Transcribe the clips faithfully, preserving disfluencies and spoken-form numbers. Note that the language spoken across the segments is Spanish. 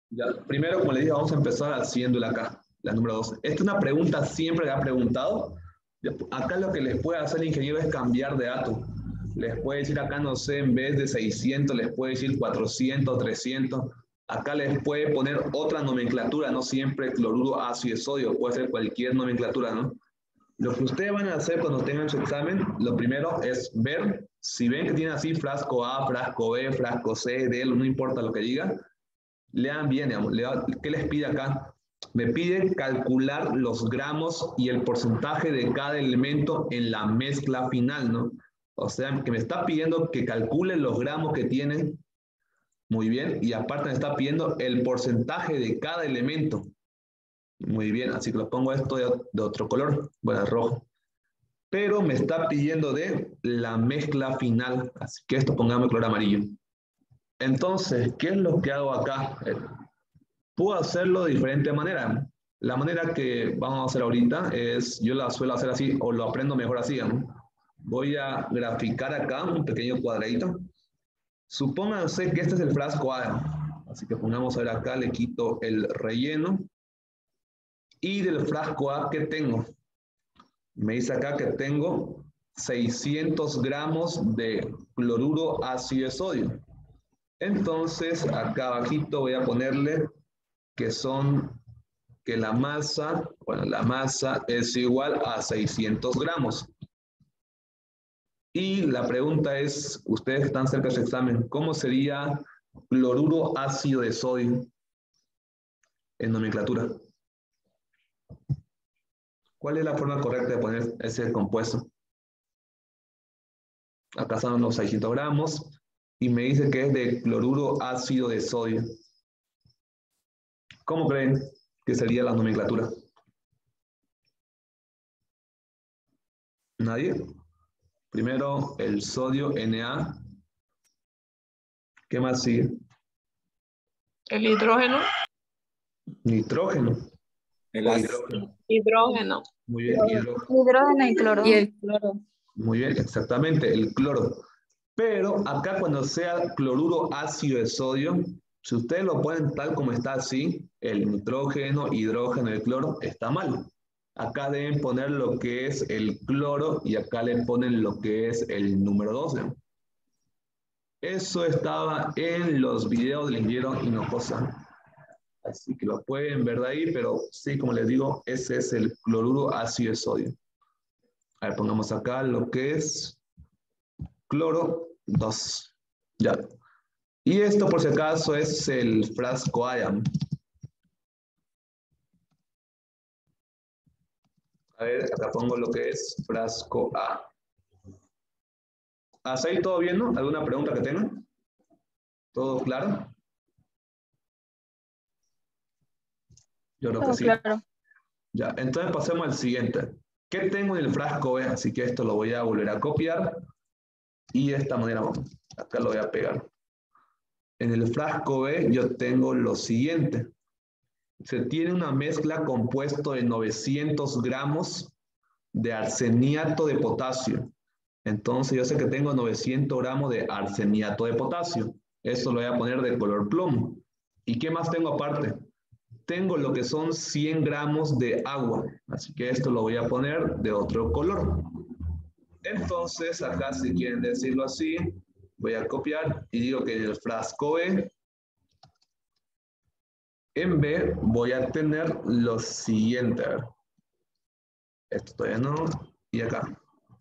Ya, primero, como les dije, vamos a empezar haciéndola acá, la número dos. Esta es una pregunta siempre que ha preguntado. Acá lo que les puede hacer el ingeniero es cambiar de dato. Les puede decir acá, no sé, en vez de seiscientos, les puede decir cuatrocientos, trescientos. Acá les puede poner otra nomenclatura, no siempre cloruro ácido de sodio, puede ser cualquier nomenclatura, ¿no? Lo que ustedes van a hacer cuando tengan su examen, lo primero es ver, si ven que tiene así frasco A, frasco B, frasco C, D, no importa lo que diga, lean bien, digamos, lean, ¿qué les pide acá? Me pide calcular los gramos y el porcentaje de cada elemento en la mezcla final, ¿no? O sea, que me está pidiendo que calcule los gramos que tienen, muy bien, y aparte me está pidiendo el porcentaje de cada elemento. Muy bien, así que lo pongo esto de, de otro color, bueno, rojo. Pero me está pidiendo de la mezcla final, así que esto pongamos color amarillo. Entonces, ¿qué es lo que hago acá? Puedo hacerlo de diferente manera. La manera que vamos a hacer ahorita es, yo la suelo hacer así, o lo aprendo mejor así, ¿no? Voy a graficar acá un pequeño cuadradito. Supónganse que este es el frasco A. Así que pongamos a ver acá, le quito el relleno. Y del frasco A, ¿qué tengo? Me dice acá que tengo seiscientos gramos de cloruro ácido de sodio. Entonces, acá abajito voy a ponerle que son, que la masa, bueno, la masa es igual a seiscientos gramos. Y la pregunta es, ustedes están cerca de su examen, ¿cómo sería cloruro ácido de sodio en nomenclatura? ¿Cuál es la forma correcta de poner ese compuesto? Acá son los seiscientos gramos y me dice que es de cloruro ácido de sodio. ¿Cómo creen que sería la nomenclatura? ¿Nadie? Primero el sodio Na. ¿Qué más sigue? El hidrógeno. Nitrógeno. El O ácido. hidrógeno. Hidrógeno. Muy bien, hidrógeno. Hidrógeno y cloro. Y el cloro. Muy bien, exactamente, el cloro. Pero acá cuando sea cloruro ácido de sodio, si ustedes lo ponen tal como está así, el nitrógeno, hidrógeno y el cloro, está mal. Acá deben poner lo que es el cloro y acá le ponen lo que es el número doce. Eso estaba en los videos del ingeniero Hinojosa. Así que lo pueden ver de ahí, pero sí, como les digo, ese es el cloruro ácido de sodio. A ver, pongamos acá lo que es cloro dos. Ya. Y esto, por si acaso, es el frasco A. A ver, acá pongo lo que es frasco A. ¿Hasta ahí todo bien, no? ¿Alguna pregunta que tengan? ¿Todo claro? Yo creo Todo que sí. claro. Ya, entonces pasemos al siguiente. ¿Qué tengo en el frasco B? Así que esto lo voy a volver a copiar. Y de esta manera, acá lo voy a pegar. En el frasco B yo tengo lo siguiente. Se tiene una mezcla compuesto de novecientos gramos de arseniato de potasio. Entonces yo sé que tengo novecientos gramos de arseniato de potasio. Eso lo voy a poner de color plomo. ¿Y qué más tengo aparte? Tengo lo que son cien gramos de agua. Así que esto lo voy a poner de otro color. Entonces, acá si quieren decirlo así, voy a copiar y digo que en el frasco B, en B voy a tener lo siguiente. A ver. Esto todavía no. Y acá.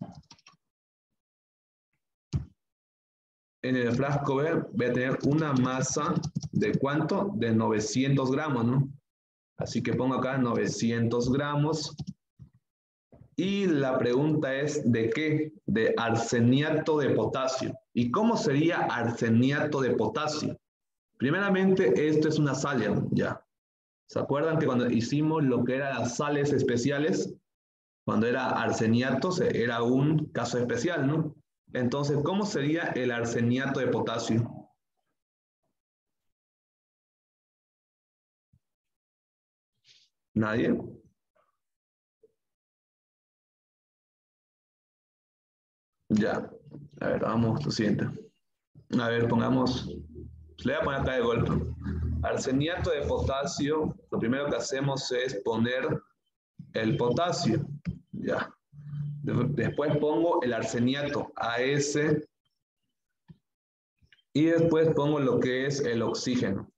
En el frasco B voy a tener una masa de ¿cuánto? De novecientos gramos, ¿no? Así que pongo acá novecientos gramos. Y la pregunta es, ¿de qué? De arseniato de potasio. ¿Y cómo sería arseniato de potasio? Primeramente, esto es una sal, ya. ¿Se acuerdan que cuando hicimos lo que eran las sales especiales? Cuando era arseniato, era un caso especial, ¿no? Entonces, ¿cómo sería el arseniato de potasio? ¿Nadie? Ya. A ver, vamos, lo siguiente. A ver, pongamos... Le voy a poner acá de golpe. arseniato de potasio, lo primero que hacemos es poner el potasio. Ya. Después pongo el arseniato, A S, y después pongo lo que es el oxígeno.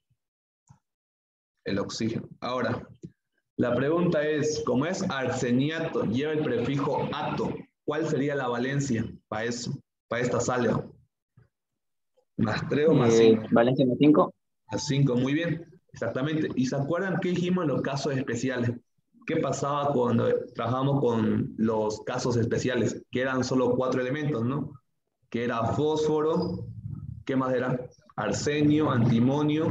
El oxígeno. Ahora, la pregunta es, como es arseniato, lleva el prefijo ato, ¿cuál sería la valencia para eso, para esta sal? Más tres o más Eh, cinco. Valencia más cinco. Más cinco, muy bien. Exactamente. ¿Y se acuerdan qué dijimos en los casos especiales? ¿Qué pasaba cuando trabajamos con los casos especiales? Que eran solo cuatro elementos, ¿no? Que era fósforo, ¿qué más era? Arsenio, antimonio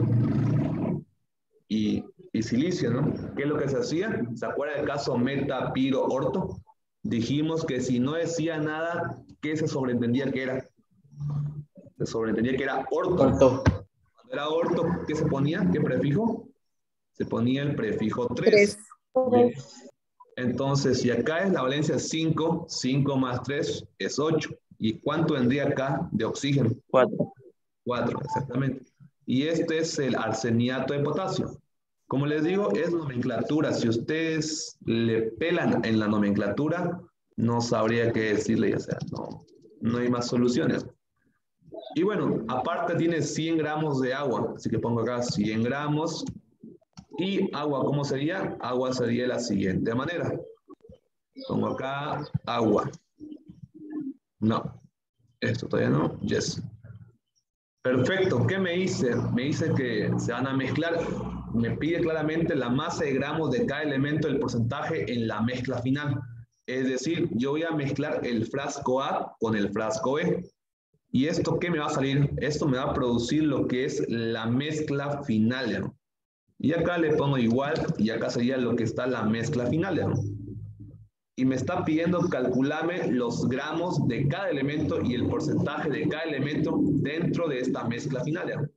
y, y silicio, ¿no? ¿Qué es lo que se hacía? ¿Se acuerdan del caso meta, piro, orto? Dijimos que si no decía nada, ¿qué se sobreentendía que era? Se sobreentendía que era orto. Orto. Cuando era orto, ¿qué se ponía? ¿Qué prefijo? Se ponía el prefijo tres. Tres. Entonces, si acá es la valencia cinco, cinco más tres es ocho. ¿Y cuánto vendría acá de oxígeno? cuatro. cuatro, exactamente. Y este es el arseniato de potasio. Como les digo, es nomenclatura. Si ustedes le pelan en la nomenclatura, no sabría qué decirle, o sea, no, no hay más soluciones. Y bueno, aparte tiene cien gramos de agua, así que pongo acá cien gramos. Y agua, ¿cómo sería? Agua sería de la siguiente manera. Pongo acá agua. No, esto todavía no. Yes. Perfecto. ¿Qué me dice? Me dice que se van a mezclar. Me pide claramente la masa de gramos de cada elemento del porcentaje en la mezcla final. Es decir, yo voy a mezclar el frasco A con el frasco B. ¿Y esto qué me va a salir? Esto me va a producir lo que es la mezcla final, ¿no? Y acá le pongo igual, y acá sería lo que está la mezcla final, ¿no? Y me está pidiendo calcularme los gramos de cada elemento y el porcentaje de cada elemento dentro de esta mezcla final, ¿no?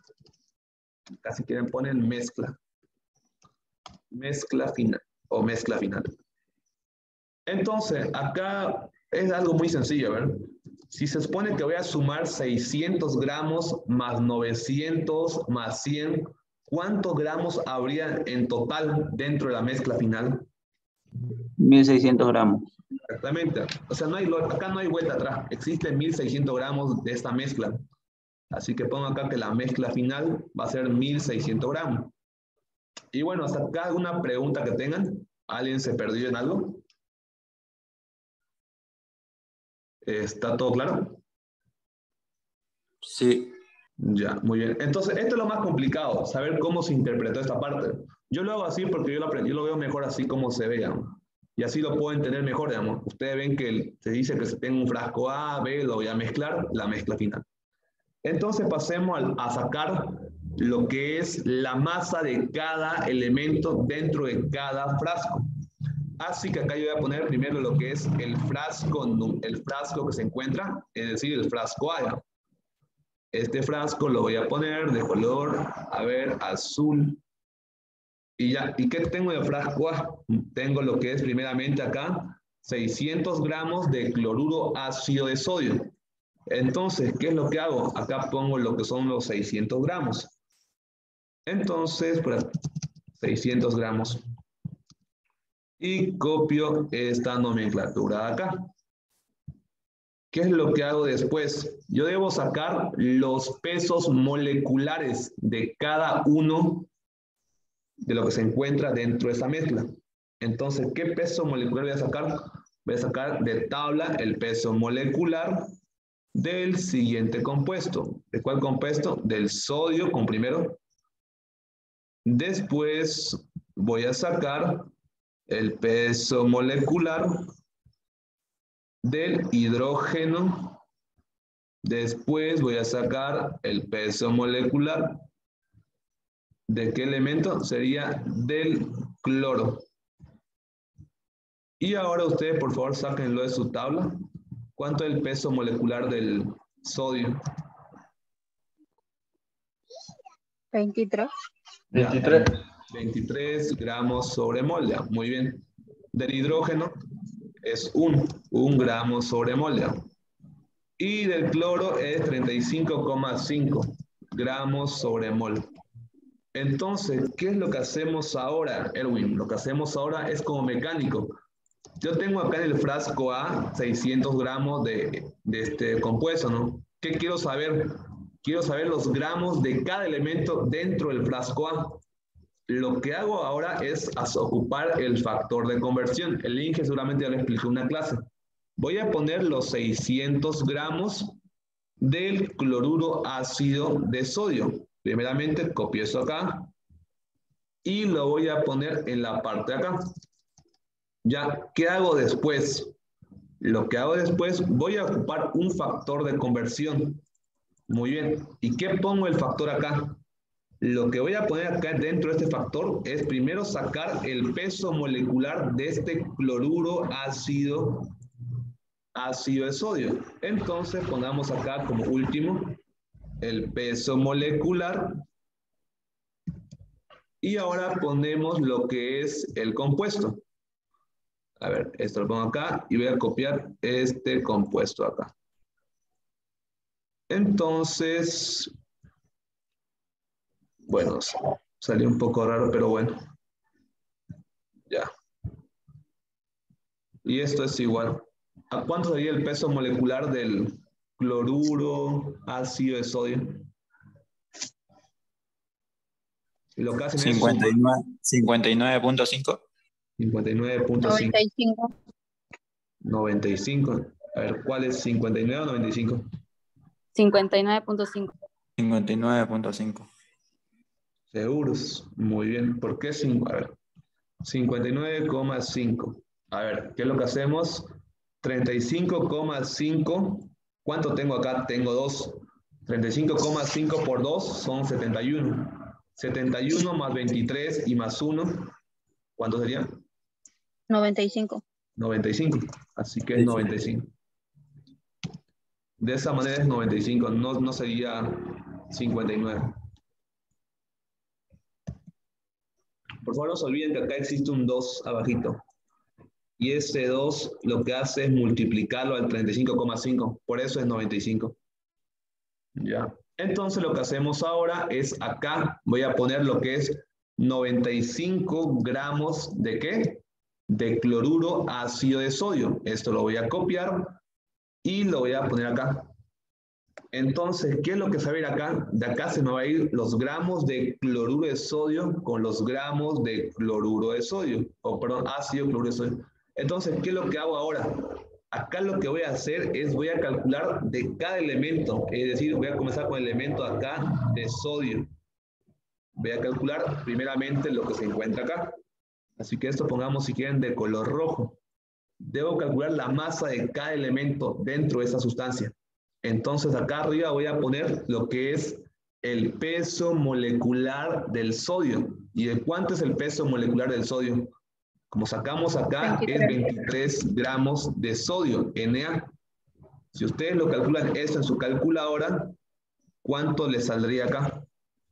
Casi quieren poner mezcla. Mezcla final, o mezcla final. Entonces, acá es algo muy sencillo, ¿ver? Si se supone que voy a sumar seiscientos gramos más novecientos más cien, ¿cuántos gramos habría en total dentro de la mezcla final? mil seiscientos gramos. Exactamente. O sea, no hay, acá no hay vuelta atrás. Existen mil seiscientos gramos de esta mezcla. Así que pongo acá que la mezcla final va a ser mil seiscientos gramos. Y bueno, hasta acá alguna pregunta que tengan. ¿Alguien se perdió en algo? ¿Está todo claro? Sí. Ya, muy bien. Entonces, esto es lo más complicado, saber cómo se interpretó esta parte. Yo lo hago así porque yo lo, aprendí, yo lo veo mejor así como se ve, digamos. Y así lo puedo entender mejor, digamos. Ustedes ven que el, se dice que se tenga un frasco A, B, lo voy a mezclar, la mezcla final. Entonces, pasemos a, a sacar lo que es la masa de cada elemento dentro de cada frasco. Así que acá yo voy a poner primero lo que es el frasco, el frasco que se encuentra, es decir, el frasco A. Este frasco lo voy a poner de color, a ver, azul. Y ya, ¿y qué tengo de frasco A? Tengo lo que es primeramente acá, seiscientos gramos de cloruro ácido de sodio. Entonces, ¿qué es lo que hago? Acá pongo lo que son los seiscientos gramos. Entonces, pues, seiscientos gramos. Y copio esta nomenclatura acá. ¿Qué es lo que hago después? Yo debo sacar los pesos moleculares de cada uno de lo que se encuentra dentro de esa mezcla. Entonces, ¿qué peso molecular voy a sacar? Voy a sacar de tabla el peso molecular del siguiente compuesto. ¿De cuál compuesto? Del sodio con primero. Después voy a sacar el peso molecular del hidrógeno. Después voy a sacar el peso molecular. ¿De qué elemento? Sería del cloro. Y ahora ustedes, por favor, sáquenlo de su tabla. ¿Cuánto es el peso molecular del sodio? veintitrés. veintitrés. veintitrés gramos sobre mol. Ya, muy bien. Del hidrógeno es un, un gramo sobre mol. Ya. Y del cloro es treinta y cinco coma cinco gramos sobre mol. Entonces, ¿qué es lo que hacemos ahora, Erwin? Lo que hacemos ahora es como mecánico. Yo tengo acá en el frasco A seiscientos gramos de, de este compuesto, ¿no? ¿Qué quiero saber? Quiero saber los gramos de cada elemento dentro del frasco A. Lo que hago ahora es ocupar el factor de conversión. El Inge seguramente ya lo explicó en una clase. Voy a poner los seiscientos gramos del cloruro ácido de sodio. Primeramente copio eso acá y lo voy a poner en la parte de acá. Ya, ¿qué hago después? Lo que hago después, voy a ocupar un factor de conversión. Muy bien. ¿Y qué pongo el factor acá? Lo que voy a poner acá dentro de este factor es primero sacar el peso molecular de este cloruro ácido, ácido de sodio. Entonces pongamos acá como último el peso molecular. Y ahora ponemos lo que es el compuesto. A ver, esto lo pongo acá y voy a copiar este compuesto acá. Entonces, bueno, salió un poco raro, pero bueno. Ya. Y esto es igual. ¿A cuánto sería el peso molecular del cloruro ácido de sodio? Y lo que hacen es sumar cincuenta y nueve punto cinco. cincuenta y nueve punto cinco. noventa y cinco. noventa y cinco. A ver, ¿cuál es cincuenta y nueve o noventa y cinco? cincuenta y nueve punto cinco. cincuenta y nueve punto cinco. Seguros. Muy bien. ¿Por qué cinco? A ver. cincuenta y nueve coma cinco. A ver, ¿qué es lo que hacemos? treinta y cinco coma cinco. ¿Cuánto tengo acá? Tengo dos. treinta y cinco coma cinco por dos son setenta y uno. setenta y uno más veintitrés y más uno. ¿Cuánto sería? noventa y cinco. noventa y cinco. Así que es noventa y cinco. De esa manera es noventa y cinco. No, no sería cincuenta y nueve. Por favor, no se olviden que acá existe un dos abajito. Y ese dos lo que hace es multiplicarlo al treinta y cinco coma cinco. Por eso es noventa y cinco. Ya. Entonces lo que hacemos ahora es acá voy a poner lo que es noventa y cinco gramos de ¿qué? De cloruro ácido de sodio. Esto lo voy a copiar y lo voy a poner acá. Entonces, ¿qué es lo que se va a ir acá? De acá se me va a ir los gramos de cloruro de sodio con los gramos de cloruro de sodio. O perdón, ácido cloruro de sodio. Entonces, ¿qué es lo que hago ahora? Acá lo que voy a hacer es voy a calcular de cada elemento. Es decir, voy a comenzar con el elemento acá de sodio. Voy a calcular primeramente lo que se encuentra acá. Así que esto pongamos, si quieren, de color rojo. Debo calcular la masa de cada elemento dentro de esa sustancia. Entonces acá arriba voy a poner lo que es el peso molecular del sodio. ¿Y de cuánto es el peso molecular del sodio? Como sacamos acá, veintitrés. es veintitrés gramos de sodio, Na. Si ustedes lo calculan esto en su calculadora, ¿cuánto les saldría acá?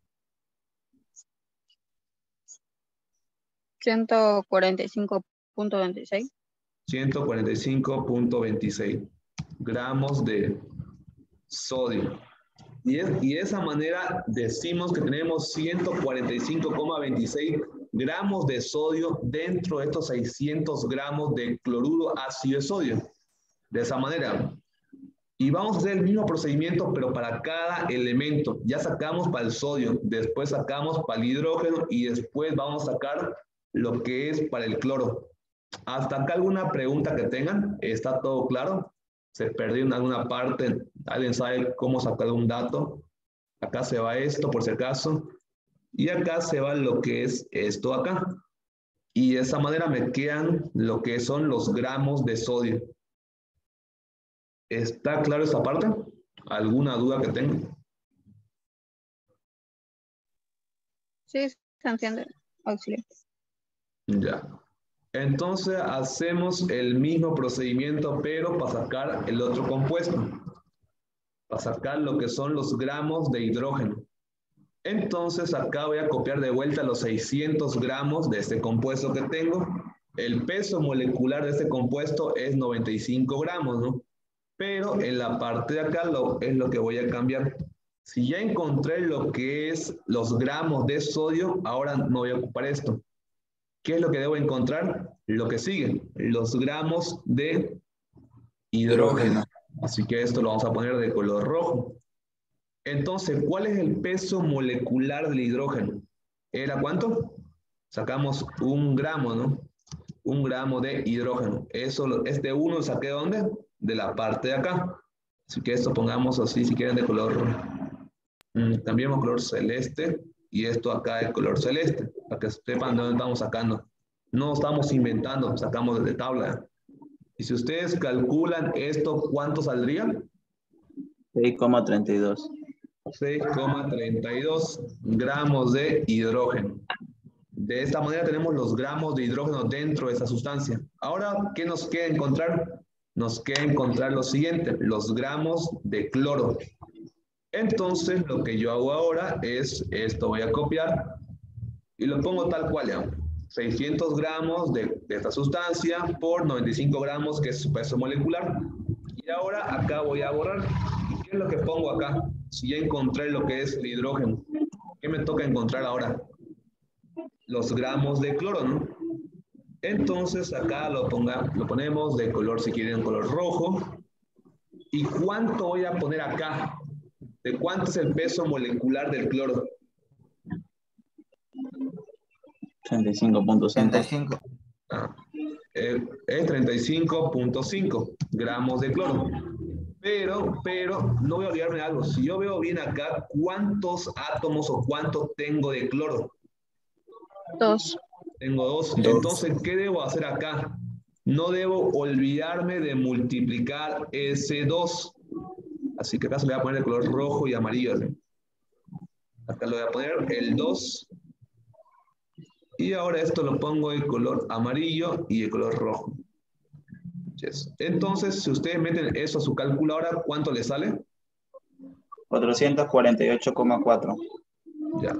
ciento cuarenta y cinco punto veintiséis. ciento cuarenta y cinco punto veintiséis gramos de sodio. Y, es, y de esa manera decimos que tenemos ciento cuarenta y cinco coma veintiséis gramos de sodio dentro de estos seiscientos gramos de cloruro ácido de sodio. De esa manera. Y vamos a hacer el mismo procedimiento, pero para cada elemento. Ya sacamos para el sodio, después sacamos para el hidrógeno y después vamos a sacar lo que es para el cloro. ¿Hasta acá alguna pregunta que tengan? ¿Está todo claro? ¿Se perdió en alguna parte? ¿Alguien sabe cómo sacar un dato? Acá se va esto, por si acaso. Y acá se va lo que es esto acá. Y de esa manera me quedan lo que son los gramos de sodio. ¿Está claro esta parte? ¿Alguna duda que tengan? Sí, se entiende. Auxilio. Ya. Entonces hacemos el mismo procedimiento, pero para sacar el otro compuesto. Para sacar lo que son los gramos de hidrógeno. Entonces acá voy a copiar de vuelta los seiscientos gramos de este compuesto que tengo. El peso molecular de este compuesto es noventa y cinco gramos, ¿no? Pero en la parte de acá lo, es lo que voy a cambiar. Si ya encontré lo que es los gramos de sodio, ahora no voy a ocupar esto. ¿Qué es lo que debo encontrar? Lo que sigue, los gramos de hidrógeno. Así que esto lo vamos a poner de color rojo. Entonces, ¿cuál es el peso molecular del hidrógeno? ¿Era cuánto? Sacamos un gramo, ¿no? Un gramo de hidrógeno. Eso, este uno lo saqué de ¿dónde? De la parte de acá. Así que esto pongamos así, si quieren, de color mm, cambiemos color celeste y esto acá de color celeste, para que sepan de dónde estamos sacando. No estamos inventando, sacamos de tabla. Y si ustedes calculan esto, ¿cuánto saldría? seis coma treinta y dos. seis coma treinta y dos gramos de hidrógeno. De esta manera tenemos los gramos de hidrógeno dentro de esa sustancia. Ahora, ¿qué nos queda encontrar? Nos queda encontrar lo siguiente, los gramos de cloro. Entonces, lo que yo hago ahora es, esto voy a copiar y lo pongo tal cual ya. seiscientos gramos de, de esta sustancia por noventa y cinco gramos, que es su peso molecular. Y ahora acá voy a borrar. ¿Qué es lo que pongo acá? Si ya encontré lo que es el hidrógeno, ¿qué me toca encontrar ahora? Los gramos de cloro, ¿no? Entonces acá lo, ponga, lo ponemos de color, si quieren, color rojo. ¿Y cuánto voy a poner acá? ¿De cuánto es el peso molecular del cloro? treinta y cinco punto cinco. Ah, eh, es treinta y cinco punto cinco gramos de cloro. Pero, pero, no voy a olvidarme de algo. Si yo veo bien acá, ¿cuántos átomos o cuánto tengo de cloro? Dos. Tengo dos. Dos. Entonces, ¿qué debo hacer acá? No debo olvidarme de multiplicar ese dos. Así que acá se le va a poner el color rojo y amarillo. ¿Sí? Acá le voy a poner el dos. Y ahora esto lo pongo de color amarillo y de color rojo. Yes. Entonces, si ustedes meten eso a su calculadora, ¿cuánto le sale? cuatrocientos cuarenta y ocho coma cuatro. Ya.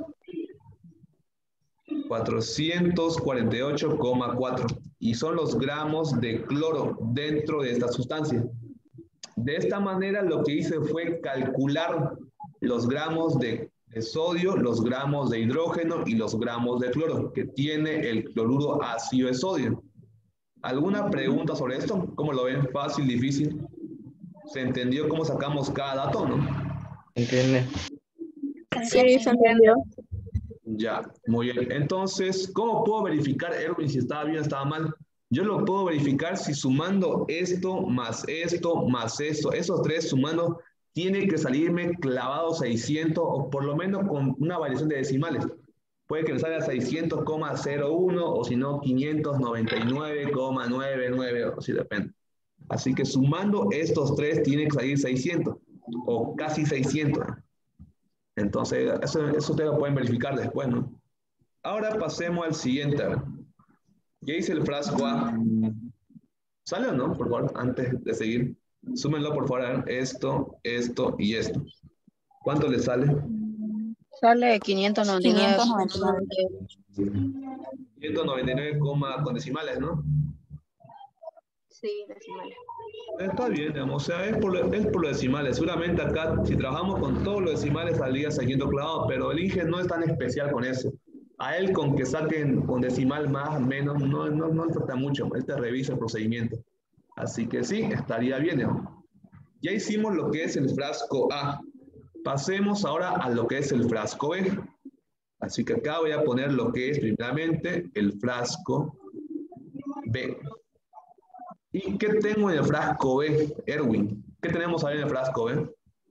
cuatrocientos cuarenta y ocho coma cuatro. Y son los gramos de cloro dentro de esta sustancia. De esta manera lo que hice fue calcular los gramos de, de sodio, los gramos de hidrógeno y los gramos de cloro que tiene el cloruro ácido de sodio. ¿Alguna pregunta sobre esto? ¿Cómo lo ven? ¿Fácil, difícil? ¿Se entendió cómo sacamos cada dato, no? ¿Entiende? Sí, se entendió. Ya, muy bien. Entonces, ¿cómo puedo verificar, Erwin, si estaba bien o estaba mal? Yo lo puedo verificar si sumando esto, más esto, más esto, esos tres sumando, tiene que salirme clavado seiscientos o por lo menos con una variación de decimales. Puede que me salga seiscientos coma cero uno o si no quinientos noventa y nueve coma noventa y nueve, o si depende. Así que sumando estos tres tiene que salir seiscientos o casi seiscientos. Entonces, eso, eso ustedes lo pueden verificar después, ¿no? Ahora pasemos al siguiente. Ya hice el frasco A. ¿Sale o no? Por favor, antes de seguir. Súmenlo, por favor. A ver. Esto, esto y esto. ¿Cuánto le sale? Sale quinientos noventa y nueve. quinientos noventa y nueve, con decimales, ¿no? Sí, decimales. Está bien, digamos, o sea, es por, es por los decimales. Seguramente acá, si trabajamos con todos los decimales, saldría siguiendo clavado, pero el Inge no es tan especial con eso. A él, con que saquen con decimal más o menos, no, no, no le falta mucho. Él te revisa el procedimiento. Así que sí, estaría bien, digamos. Ya hicimos lo que es el frasco A. Pasemos ahora a lo que es el frasco B. Así que acá voy a poner lo que es primeramente el frasco B. ¿Y qué tengo en el frasco B, Erwin? ¿Qué tenemos ahí en el frasco B?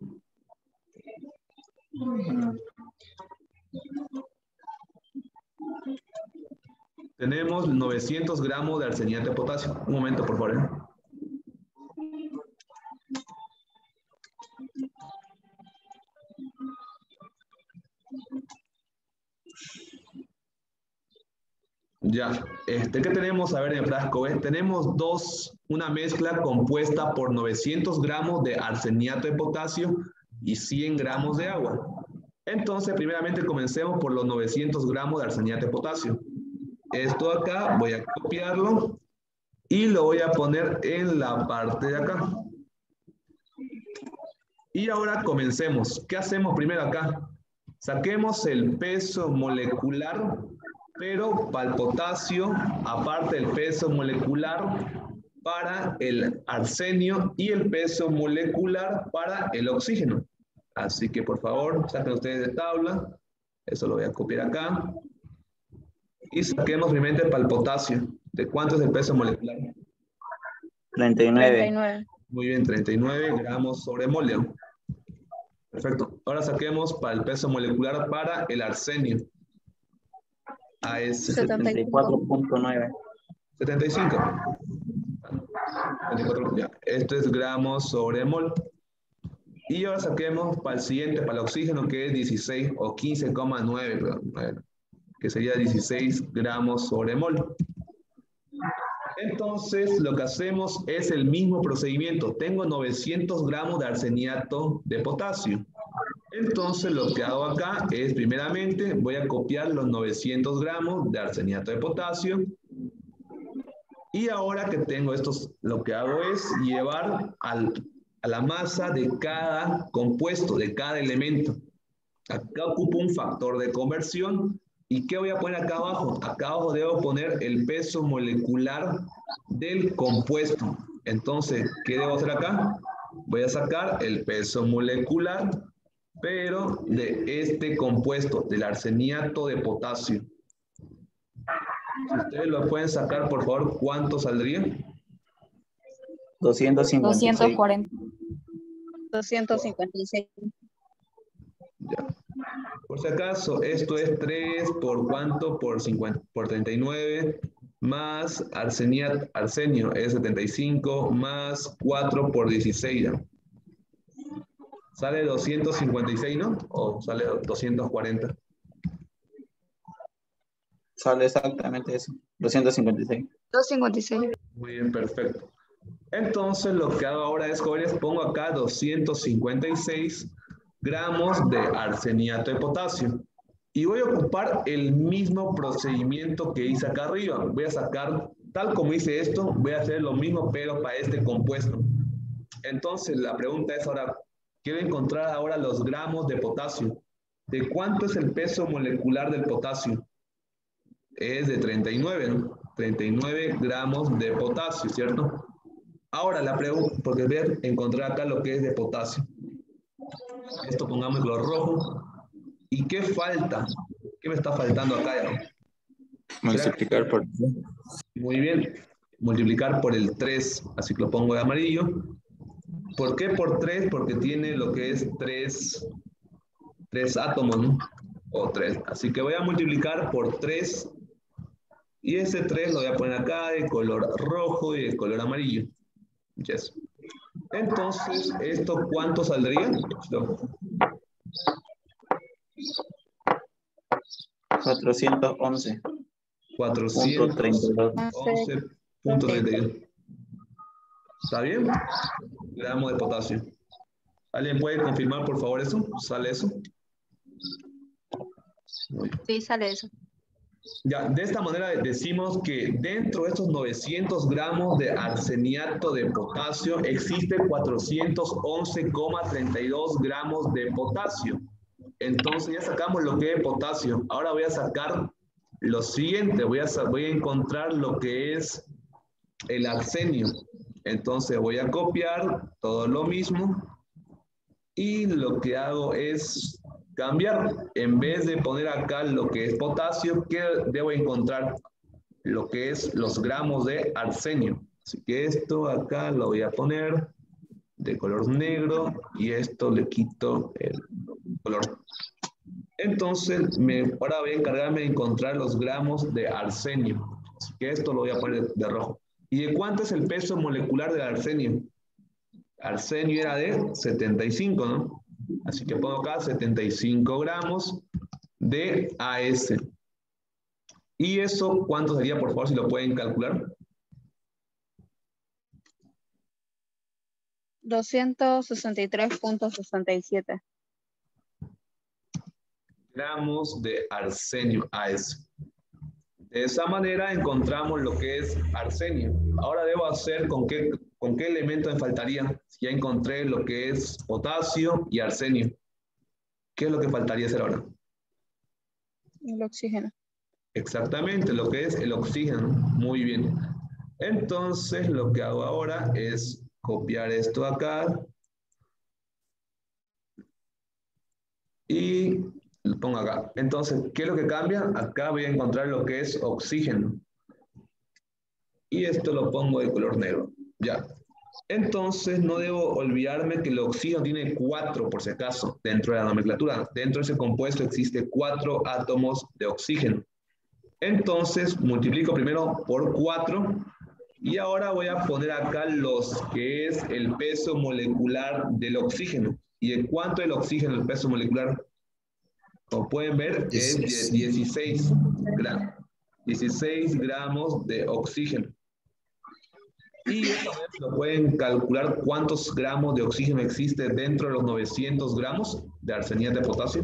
Tenemos novecientos gramos de arseniato de potasio. Un momento, por favor. ¿eh? Ya, este, ¿qué tenemos a ver en el frasco B? Tenemos dos, una mezcla compuesta por novecientos gramos de arseniato de potasio y cien gramos de agua. Entonces, primeramente comencemos por los novecientos gramos de arseniato de potasio. Esto acá voy a copiarlo y lo voy a poner en la parte de acá. Y ahora comencemos. ¿Qué hacemos primero acá? Saquemos el peso molecular, pero para el potasio, aparte del peso molecular para el arsenio y el peso molecular para el oxígeno. Así que por favor, saquen ustedes de tabla. Eso lo voy a copiar acá. Y saquemos primero para el potasio. ¿De cuánto es el peso molecular? treinta y nueve. treinta y nueve. Muy bien, treinta y nueve gramos sobre mol. Perfecto. Ahora saquemos para el peso molecular para el arsenio. A S. setenta y cuatro punto nueve. setenta y cinco. setenta y cuatro, ya. Esto es gramos sobre mol. Y ahora saquemos para el siguiente, para el oxígeno, que es dieciséis o quince coma nueve, perdón, que sería dieciséis gramos sobre mol. Entonces, lo que hacemos es el mismo procedimiento. Tengo novecientos gramos de arseniato de potasio. Entonces, lo que hago acá es, primeramente, voy a copiar los novecientos gramos de arseniato de potasio. Y ahora que tengo estos, lo que hago es llevar al, a la masa de cada compuesto, de cada elemento. Acá ocupo un factor de conversión. ¿Y qué voy a poner acá abajo? Acá abajo debo poner el peso molecular del compuesto. Entonces, ¿qué debo hacer acá? Voy a sacar el peso molecular, pero de este compuesto, del arseniato de potasio. Si ustedes lo pueden sacar, por favor, ¿cuánto saldría? doscientos cincuenta y seis. doscientos cuarenta. doscientos cincuenta y seis. Ya. Por si acaso, esto es tres por cuánto, por, cincuenta, por treinta y nueve, más arseniato, arsenio es setenta y cinco, más cuatro por dieciséis. ¿Ya? Sale doscientos cincuenta y seis, ¿no? ¿O sale doscientos cuarenta? Sale exactamente eso. doscientos cincuenta y seis. doscientos cincuenta y seis. Muy bien, perfecto. Entonces, lo que hago ahora es, jóvenes, pongo acá doscientos cincuenta y seis gramos de arseniato de potasio. Y voy a ocupar el mismo procedimiento que hice acá arriba. Voy a sacar, tal como hice esto, voy a hacer lo mismo, pero para este compuesto. Entonces, la pregunta es ahora, quiero encontrar ahora los gramos de potasio. ¿De cuánto es el peso molecular del potasio? Es de treinta y nueve, ¿no? treinta y nueve gramos de potasio, ¿cierto? Ahora la pregunta, porque voy a encontrar acá lo que es de potasio. Esto pongamos en color rojo. ¿Y qué falta? ¿Qué me está faltando acá? Multiplicar por tres. Muy bien. Multiplicar por el tres. Así que lo pongo de amarillo. ¿Por qué por tres? Porque tiene lo que es tres, tres átomos, ¿no? O tres. Así que voy a multiplicar por tres. Y ese tres lo voy a poner acá de color rojo y de color amarillo. Yes. Entonces, ¿esto cuánto saldría? cuatrocientos once. cuatrocientos once punto treinta y dos. ¿Está bien? Gramos de potasio. ¿Alguien puede confirmar, por favor, eso? ¿Sale eso? Sí, sale eso. Ya, de esta manera decimos que dentro de estos novecientos gramos de arseniato de potasio existe cuatrocientos once coma treinta y dos gramos de potasio. Entonces ya sacamos lo que es potasio. Ahora voy a sacar lo siguiente, voy a, voy a encontrar lo que es el arsenio. Entonces voy a copiar todo lo mismo y lo que hago es cambiar. En vez de poner acá lo que es potasio, ¿qué debo encontrar? Lo que es los gramos de arsenio. Así que esto acá lo voy a poner de color negro y esto le quito el color. Entonces, me, ahora voy a encargarme de encontrar los gramos de arsenio. Así que esto lo voy a poner de rojo. ¿Y de cuánto es el peso molecular del arsenio? Arsenio era de setenta y cinco, ¿no? Así que pongo acá setenta y cinco gramos de A S. ¿Y eso cuánto sería, por favor, si lo pueden calcular? doscientos sesenta y tres punto sesenta y siete. Gramos de arsenio A S. De esa manera encontramos lo que es arsenio. Ahora debo hacer con qué, ¿Con qué elemento me faltaría? Si ya encontré lo que es potasio y arsenio. ¿Qué es lo que faltaría hacer ahora? El oxígeno. Exactamente, lo que es el oxígeno. Muy bien. Entonces, lo que hago ahora es copiar esto acá. Y lo pongo acá. Entonces, ¿qué es lo que cambia? Acá voy a encontrar lo que es oxígeno. Y esto lo pongo de color negro. Ya. Entonces, no debo olvidarme que el oxígeno tiene cuatro, por si acaso, dentro de la nomenclatura. Dentro de ese compuesto existe cuatro átomos de oxígeno. Entonces, multiplico primero por cuatro. Y ahora voy a poner acá los que es el peso molecular del oxígeno. ¿Y de cuánto es el oxígeno, el peso molecular? Como pueden ver, es dieciséis gramos. dieciséis gramos de oxígeno. Y esta vez lo pueden calcular cuántos gramos de oxígeno existe dentro de los novecientos gramos de arsenía de potasio.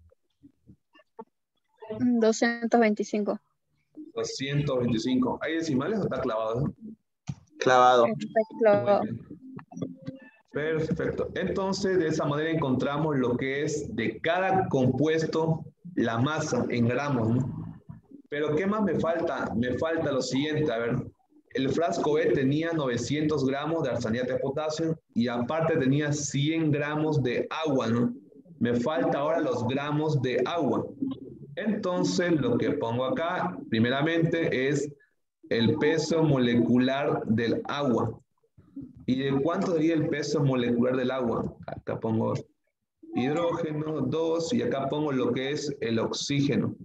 doscientos veinticinco. doscientos veinticinco. ¿Hay decimales o está clavado? Clavado. Perfecto. Muy bien. Perfecto. Entonces, de esa manera encontramos lo que es de cada compuesto la masa en gramos, ¿no? Pero ¿qué más me falta? Me falta lo siguiente, a ver. El frasco B tenía novecientos gramos de arseniato de potasio y aparte tenía cien gramos de agua, ¿no? Me falta ahora los gramos de agua. Entonces, lo que pongo acá, primeramente, es el peso molecular del agua. ¿Y de cuánto sería el peso molecular del agua? Acá pongo hidrógeno, dos, y acá pongo lo que es el oxígeno.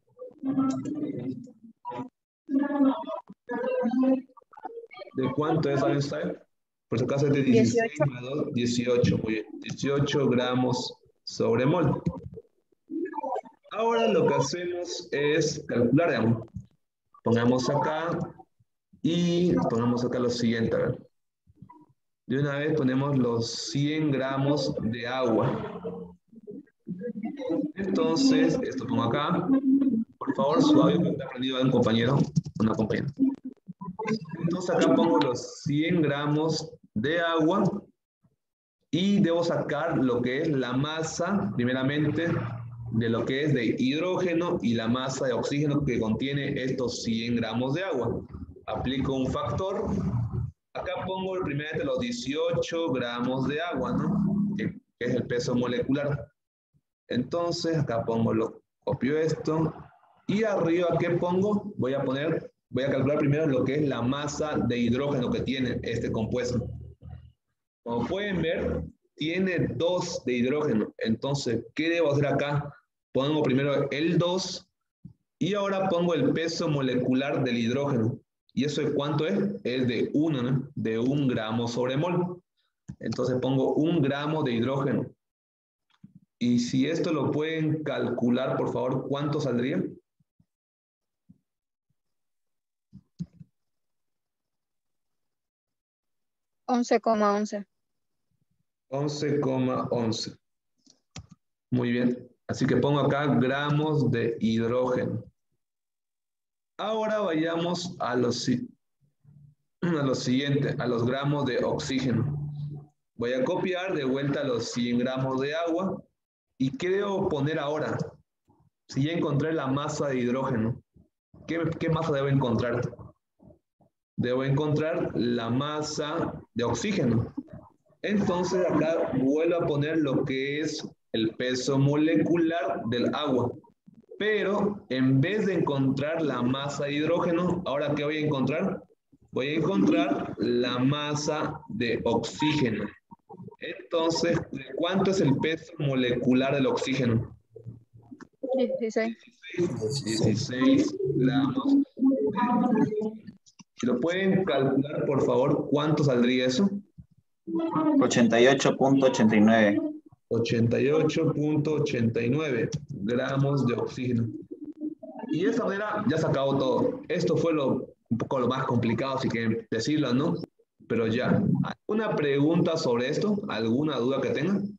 ¿De cuánto es, Einstein? Por si acaso es de dieciséis más dos, dieciocho. Muy bien, dieciocho gramos sobre mol. Ahora lo que hacemos es calcular, digamos. Pongamos acá y pongamos acá lo siguiente, a ver. De una vez ponemos los cien gramos de agua. Entonces, esto pongo acá. Por favor, su audio que está prendido a un compañero, una compañera. Entonces acá pongo los cien gramos de agua y debo sacar lo que es la masa, primeramente, de lo que es de hidrógeno y la masa de oxígeno que contiene estos cien gramos de agua. Aplico un factor. Acá pongo primeramente los dieciocho gramos de agua, ¿no? Que, que es el peso molecular. Entonces, acá pongo, lo copio esto. Y arriba, ¿qué pongo? Voy a poner, voy a calcular primero lo que es la masa de hidrógeno que tiene este compuesto. Como pueden ver, tiene dos de hidrógeno. Entonces, ¿qué debo hacer acá? Pongo primero el dos y ahora pongo el peso molecular del hidrógeno. ¿Y eso de cuánto es? Es de uno, ¿no? De un gramo sobre mol. Entonces pongo un gramo de hidrógeno. Y si esto lo pueden calcular, por favor, ¿cuánto saldría? once coma once. once coma once. Muy bien. Así que pongo acá gramos de hidrógeno. Ahora vayamos a los, a lo siguiente, a los gramos de oxígeno. Voy a copiar de vuelta los cien gramos de agua. ¿Y qué debo poner ahora? Si ya encontré la masa de hidrógeno, ¿qué, qué masa debo encontrar? Debo encontrar la masa de oxígeno. Entonces acá vuelvo a poner lo que es el peso molecular del agua. Pero en vez de encontrar la masa de hidrógeno, ¿ahora qué voy a encontrar? Voy a encontrar la masa de oxígeno. Entonces, ¿cuánto es el peso molecular del oxígeno? dieciséis. dieciséis gramos. Si lo pueden calcular, por favor, ¿cuánto saldría eso? ochenta y ocho punto ochenta y nueve. ochenta y ocho punto ochenta y nueve gramos de oxígeno. Y de esta manera ya se acabó todo. Esto fue lo, un poco lo más complicado, si quieren decirlo, ¿no? Pero ya. ¿Alguna pregunta sobre esto? ¿Alguna duda que tengan?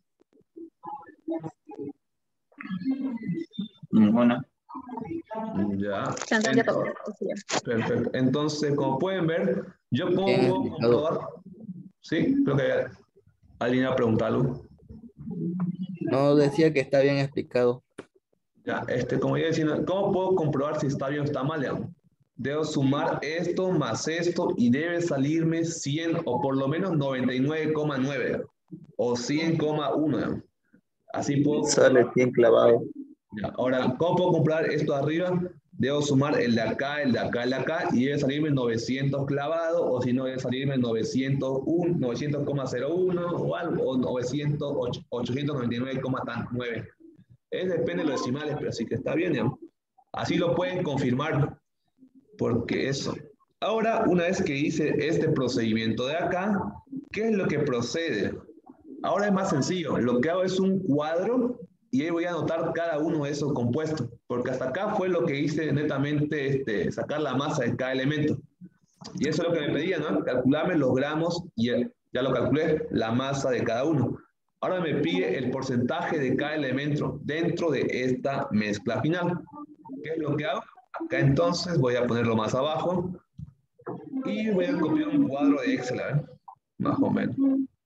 Ninguna. Ya. Se entendió todo. Perfecto. Entonces, como pueden ver, yo pongo un computador Sí, creo que alguien iba a preguntar algo. No, decía que está bien explicado. Ya, este, como iba diciendo, ¿cómo puedo comprobar si está bien o está mal? Ya? Debo sumar esto más esto y debe salirme cien o por lo menos noventa y nueve coma nueve o cien coma uno. Ya. Así puedo Sale comprobar. cien clavado. Ya, ahora, ¿cómo puedo comprobar esto de arriba? Debo sumar el de acá, el de acá, el de acá, y debe salirme novecientos clavado, o si no, debe salirme novecientos uno, novecientos coma cero uno o algo, o novecientos, ochocientos noventa y nueve coma nueve. Es depende de los decimales, pero así que está bien, ¿ya? Así lo pueden confirmar, porque eso. Ahora, una vez que hice este procedimiento de acá, ¿qué es lo que procede? Ahora es más sencillo. Lo que hago es un cuadro y ahí voy a anotar cada uno de esos compuestos, porque hasta acá fue lo que hice netamente, este, sacar la masa de cada elemento. Y eso es lo que me pedía, ¿no? Calcularme los gramos y ya lo calculé, la masa de cada uno. Ahora me pide el porcentaje de cada elemento dentro de esta mezcla final. ¿Qué es lo que hago? Acá entonces voy a ponerlo más abajo y voy a copiar un cuadro de Excel, ¿eh? Más o menos.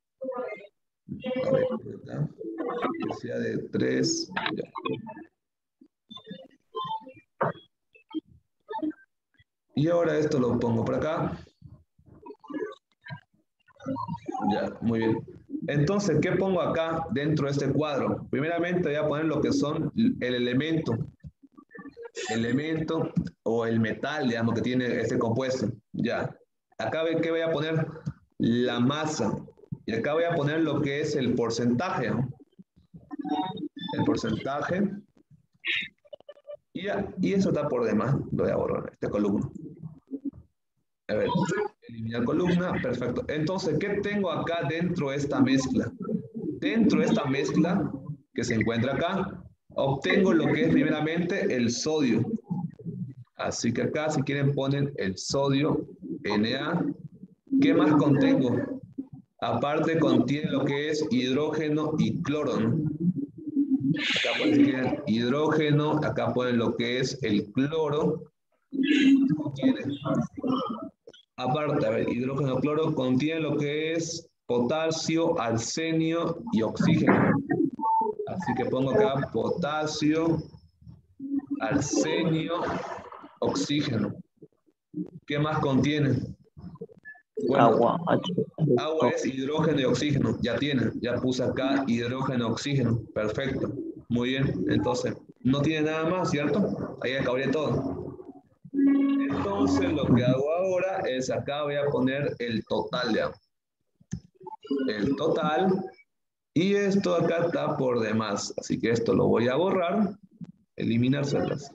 A ver, ¿verdad? Que sea de tres. Ya. Y ahora esto lo pongo por acá. Ya, muy bien. Entonces, ¿qué pongo acá dentro de este cuadro? Primeramente voy a poner lo que son el elemento. Elemento o el metal, digamos, que tiene este compuesto. Ya. Acá, ¿qué voy a poner? La masa. Y acá voy a poner lo que es el porcentaje, ¿no? El porcentaje. Y, ya, y eso está por demás. Lo voy a borrar, esta columna. A ver, eliminar columna, perfecto. Entonces, ¿qué tengo acá dentro de esta mezcla? Dentro de esta mezcla que se encuentra acá, obtengo lo que es primeramente el sodio. Así que acá, si quieren, ponen el sodio, Na. ¿Qué más contengo? Aparte contiene lo que es hidrógeno y cloro, ¿no? Acá ponen, si quieren, hidrógeno, acá ponen lo que es el cloro. Contiene, aparte, a ver, hidrógeno, cloro, contiene lo que es potasio, arsenio y oxígeno. Así que pongo acá potasio, arsenio, oxígeno. ¿Qué más contiene? Bueno, Agua. agua es hidrógeno y oxígeno. Ya tiene, ya puse acá hidrógeno, oxígeno. Perfecto. Muy bien. Entonces, no tiene nada más, ¿cierto? Ahí acabaría todo. Entonces, lo que hago ahora es acá voy a poner el total, ya. El total. Y esto acá está por demás. Así que esto lo voy a borrar. Eliminar celdas.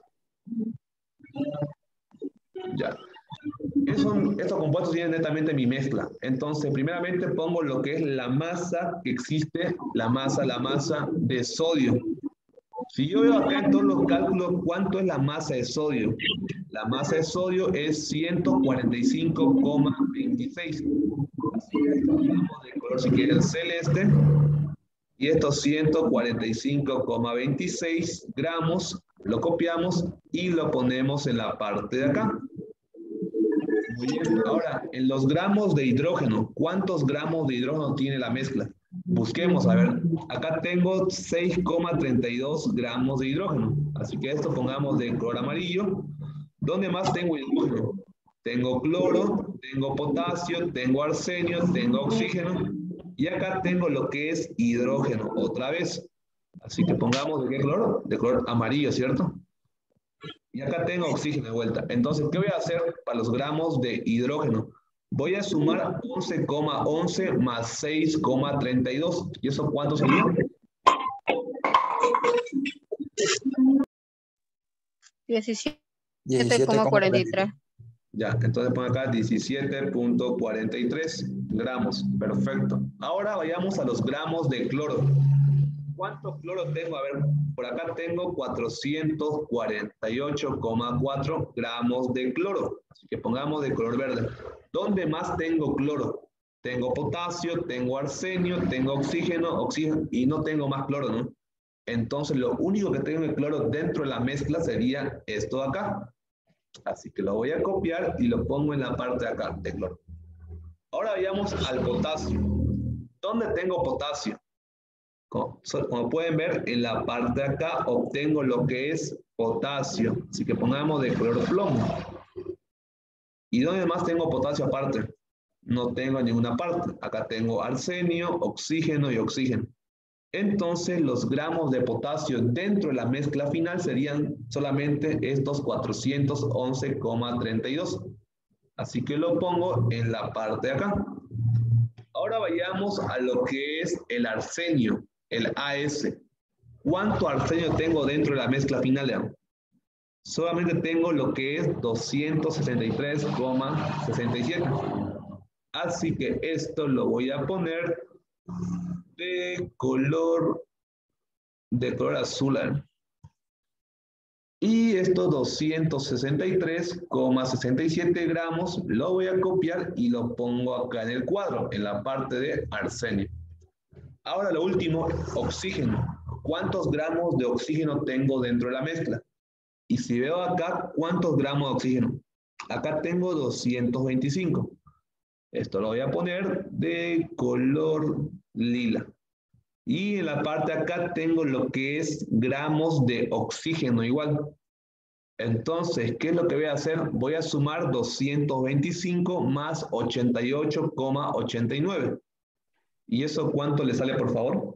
Ya. Eso, estos compuestos tienen netamente mi mezcla. Entonces, primeramente pongo lo que es la masa que existe, la masa, la masa de sodio. Si yo veo acá en todos los cálculos cuánto es la masa de sodio, la masa de sodio es ciento cuarenta y cinco coma veintiséis. Así que esto ponemos de color si quieren celeste. Y estos ciento cuarenta y cinco coma veintiséis gramos lo copiamos y lo ponemos en la parte de acá. Muy bien. Ahora, en los gramos de hidrógeno, ¿cuántos gramos de hidrógeno tiene la mezcla? Busquemos, a ver. Acá tengo seis coma treinta y dos gramos de hidrógeno. Así que esto pongamos de color amarillo. ¿Dónde más tengo hidrógeno? Tengo cloro, tengo potasio, tengo arsenio, tengo oxígeno. Y acá tengo lo que es hidrógeno, otra vez. Así que pongamos de qué color? De color amarillo, ¿cierto? Y acá tengo oxígeno de vuelta. Entonces, ¿qué voy a hacer para los gramos de hidrógeno? Voy a sumar once coma once más seis coma treinta y dos. ¿Y eso cuánto sería? diecisiete coma cuarenta y tres. Ya, entonces pongo acá diecisiete coma cuarenta y tres gramos. Perfecto. Ahora vayamos a los gramos de cloro. ¿Cuánto cloro tengo? A ver, por acá tengo cuatrocientos cuarenta y ocho coma cuatro gramos de cloro. Así que pongamos de color verde. ¿Dónde más tengo cloro? Tengo potasio, tengo arsenio, tengo oxígeno, oxígeno y no tengo más cloro, ¿no? Entonces lo único que tengo de cloro dentro de la mezcla sería esto de acá. Así que lo voy a copiar y lo pongo en la parte de acá de cloro. Ahora vayamos al potasio. ¿Dónde tengo potasio? Como, como pueden ver, en la parte de acá obtengo lo que es potasio. Así que pongamos de color plomo. ¿Y dónde más tengo potasio aparte? No tengo en ninguna parte. Acá tengo arsenio, oxígeno y oxígeno. Entonces, los gramos de potasio dentro de la mezcla final serían solamente estos cuatrocientos once coma treinta y dos. Así que lo pongo en la parte de acá. Ahora vayamos a lo que es el arsenio, el A S. ¿Cuánto arsenio tengo dentro de la mezcla final? Solamente tengo lo que es doscientos sesenta y tres coma sesenta y siete. Así que esto lo voy a poner de color, de color azul. ¿eh? Y estos doscientos sesenta y tres coma sesenta y siete gramos lo voy a copiar y lo pongo acá en el cuadro, en la parte de arsenio. Ahora lo último, oxígeno. ¿Cuántos gramos de oxígeno tengo dentro de la mezcla? Y si veo acá, ¿cuántos gramos de oxígeno? Acá tengo doscientos veinticinco. Esto lo voy a poner de color lila. Y en la parte de acá tengo lo que es gramos de oxígeno igual. Entonces, ¿qué es lo que voy a hacer? Voy a sumar doscientos veinticinco más ochenta y ocho coma ochenta y nueve. ¿Y eso cuánto le sale, por favor?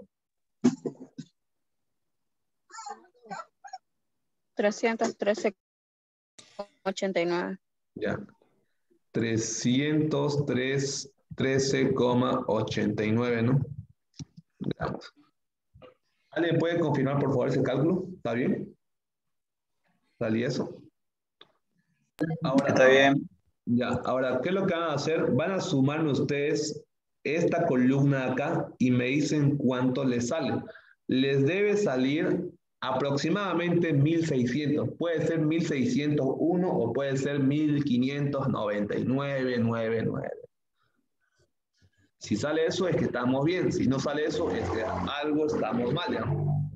trescientos trece coma ochenta y nueve. Ya. trescientos trece coma ochenta y nueve, ¿no? Veamos. ¿Alguien puede confirmar, por favor, ese cálculo? ¿Está bien? ¿Salí eso? Ahora, Está bien. ya, ahora, ¿qué es lo que van a hacer? Van a sumarme ustedes esta columna de acá y me dicen cuánto les sale. Les debe salir aproximadamente mil seiscientos. Puede ser mil seiscientos uno o puede ser mil quinientos noventa y nueve coma noventa y nueve. Si sale eso es que estamos bien. Si no sale eso es que algo estamos mal, ¿ya?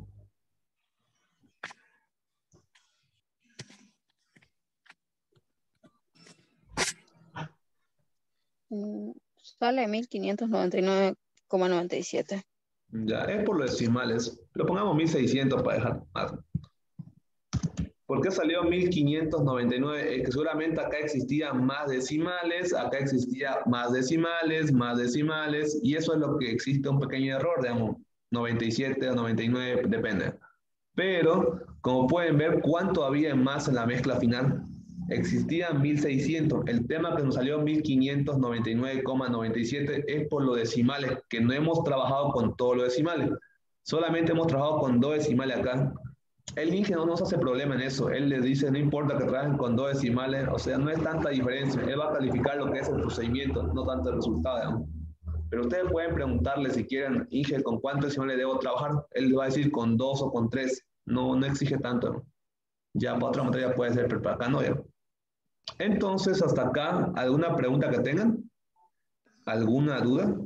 Sale mil quinientos noventa y nueve coma noventa y siete. Ya, es por los decimales. Lo pongamos mil seiscientos para dejar más. ¿Por qué salió mil quinientos noventa y nueve? Es que seguramente acá existían más decimales, acá existía más decimales, más decimales, y eso es lo que existe un pequeño error, digamos, noventa y siete o noventa y nueve, depende. Pero, como pueden ver, ¿cuánto había más en la mezcla final? Existían mil seiscientos. El tema que nos salió mil quinientos noventa y nueve coma noventa y siete es por los decimales, que no hemos trabajado con todos los decimales. Solamente hemos trabajado con dos decimales acá. El ingeniero no se hace problema en eso. Él les dice, no importa que trabajen con dos decimales, o sea, no es tanta diferencia. Él va a calificar lo que es el procedimiento, no tanto el resultado, ¿no? Pero ustedes pueden preguntarle si quieren, Inge, ¿con cuántos decimales debo trabajar? Él le va a decir con dos o con tres. No, no exige tanto, ¿no? Ya para otra materia puede ser, pero para acá no, ¿ya? Entonces, hasta acá, ¿alguna pregunta que tengan? ¿Alguna duda?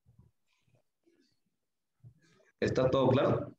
¿Está todo claro?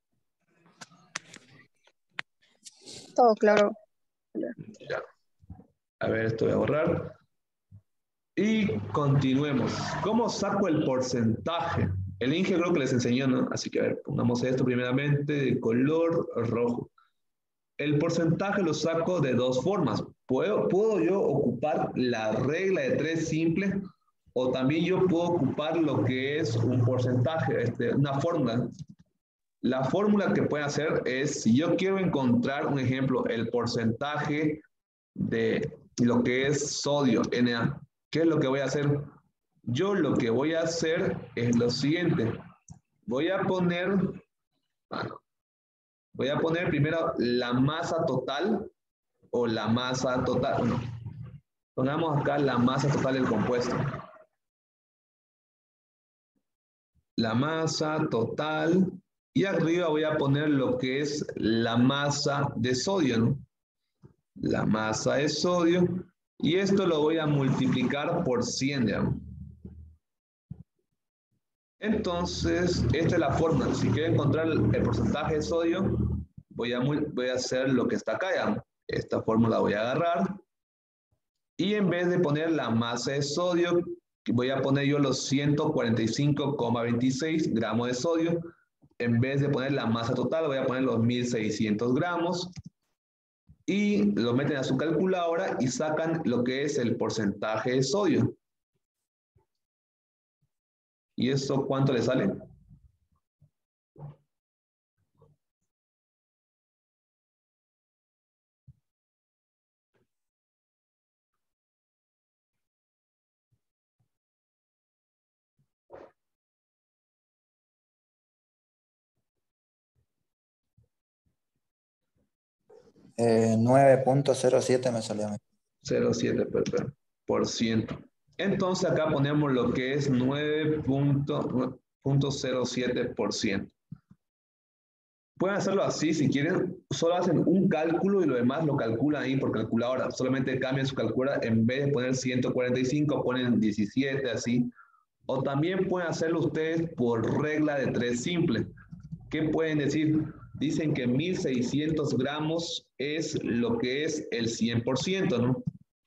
Todo claro. Ya. A ver, esto voy a borrar. Y continuemos. ¿Cómo saco el porcentaje? El Inge creo que les enseñó, ¿no? Así que a ver, pongamos esto primeramente de color rojo. El porcentaje lo saco de dos formas. ¿Puedo, puedo yo ocupar la regla de tres simple o también yo puedo ocupar lo que es un porcentaje, este, una fórmula? La fórmula que pueden hacer es, si yo quiero encontrar, un ejemplo, el porcentaje de lo que es sodio, Na, ¿qué es lo que voy a hacer? Yo lo que voy a hacer es lo siguiente. Voy a poner, bueno, voy a poner primero la masa total o la masa total. Bueno, pongamos acá la masa total del compuesto. La masa total. Y arriba voy a poner lo que es la masa de sodio, ¿no? La masa de sodio. Y esto lo voy a multiplicar por cien, digamos. Entonces, esta es la fórmula. Si quiero encontrar el, el porcentaje de sodio, voy a, voy a hacer lo que está acá, digamos. Esta fórmula voy a agarrar. Y en vez de poner la masa de sodio, voy a poner yo los ciento cuarenta y cinco coma veintiséis gramos de sodio. En vez de poner la masa total, voy a poner los mil seiscientos gramos. Y lo meten a su calculadora y sacan lo que es el porcentaje de sodio. ¿Y eso cuánto le sale? Eh, nueve punto cero siete me salió a mí. cero coma siete por ciento. Entonces acá ponemos lo que es nueve punto cero siete por ciento. Pueden hacerlo así si quieren, solo hacen un cálculo y lo demás lo calculan ahí por calculadora. Solamente cambian su calculadora, en vez de poner ciento cuarenta y cinco, ponen diecisiete, así. O también pueden hacerlo ustedes por regla de tres simple. ¿Qué pueden decir? Dicen que mil seiscientos gramos es lo que es el cien por ciento, ¿no?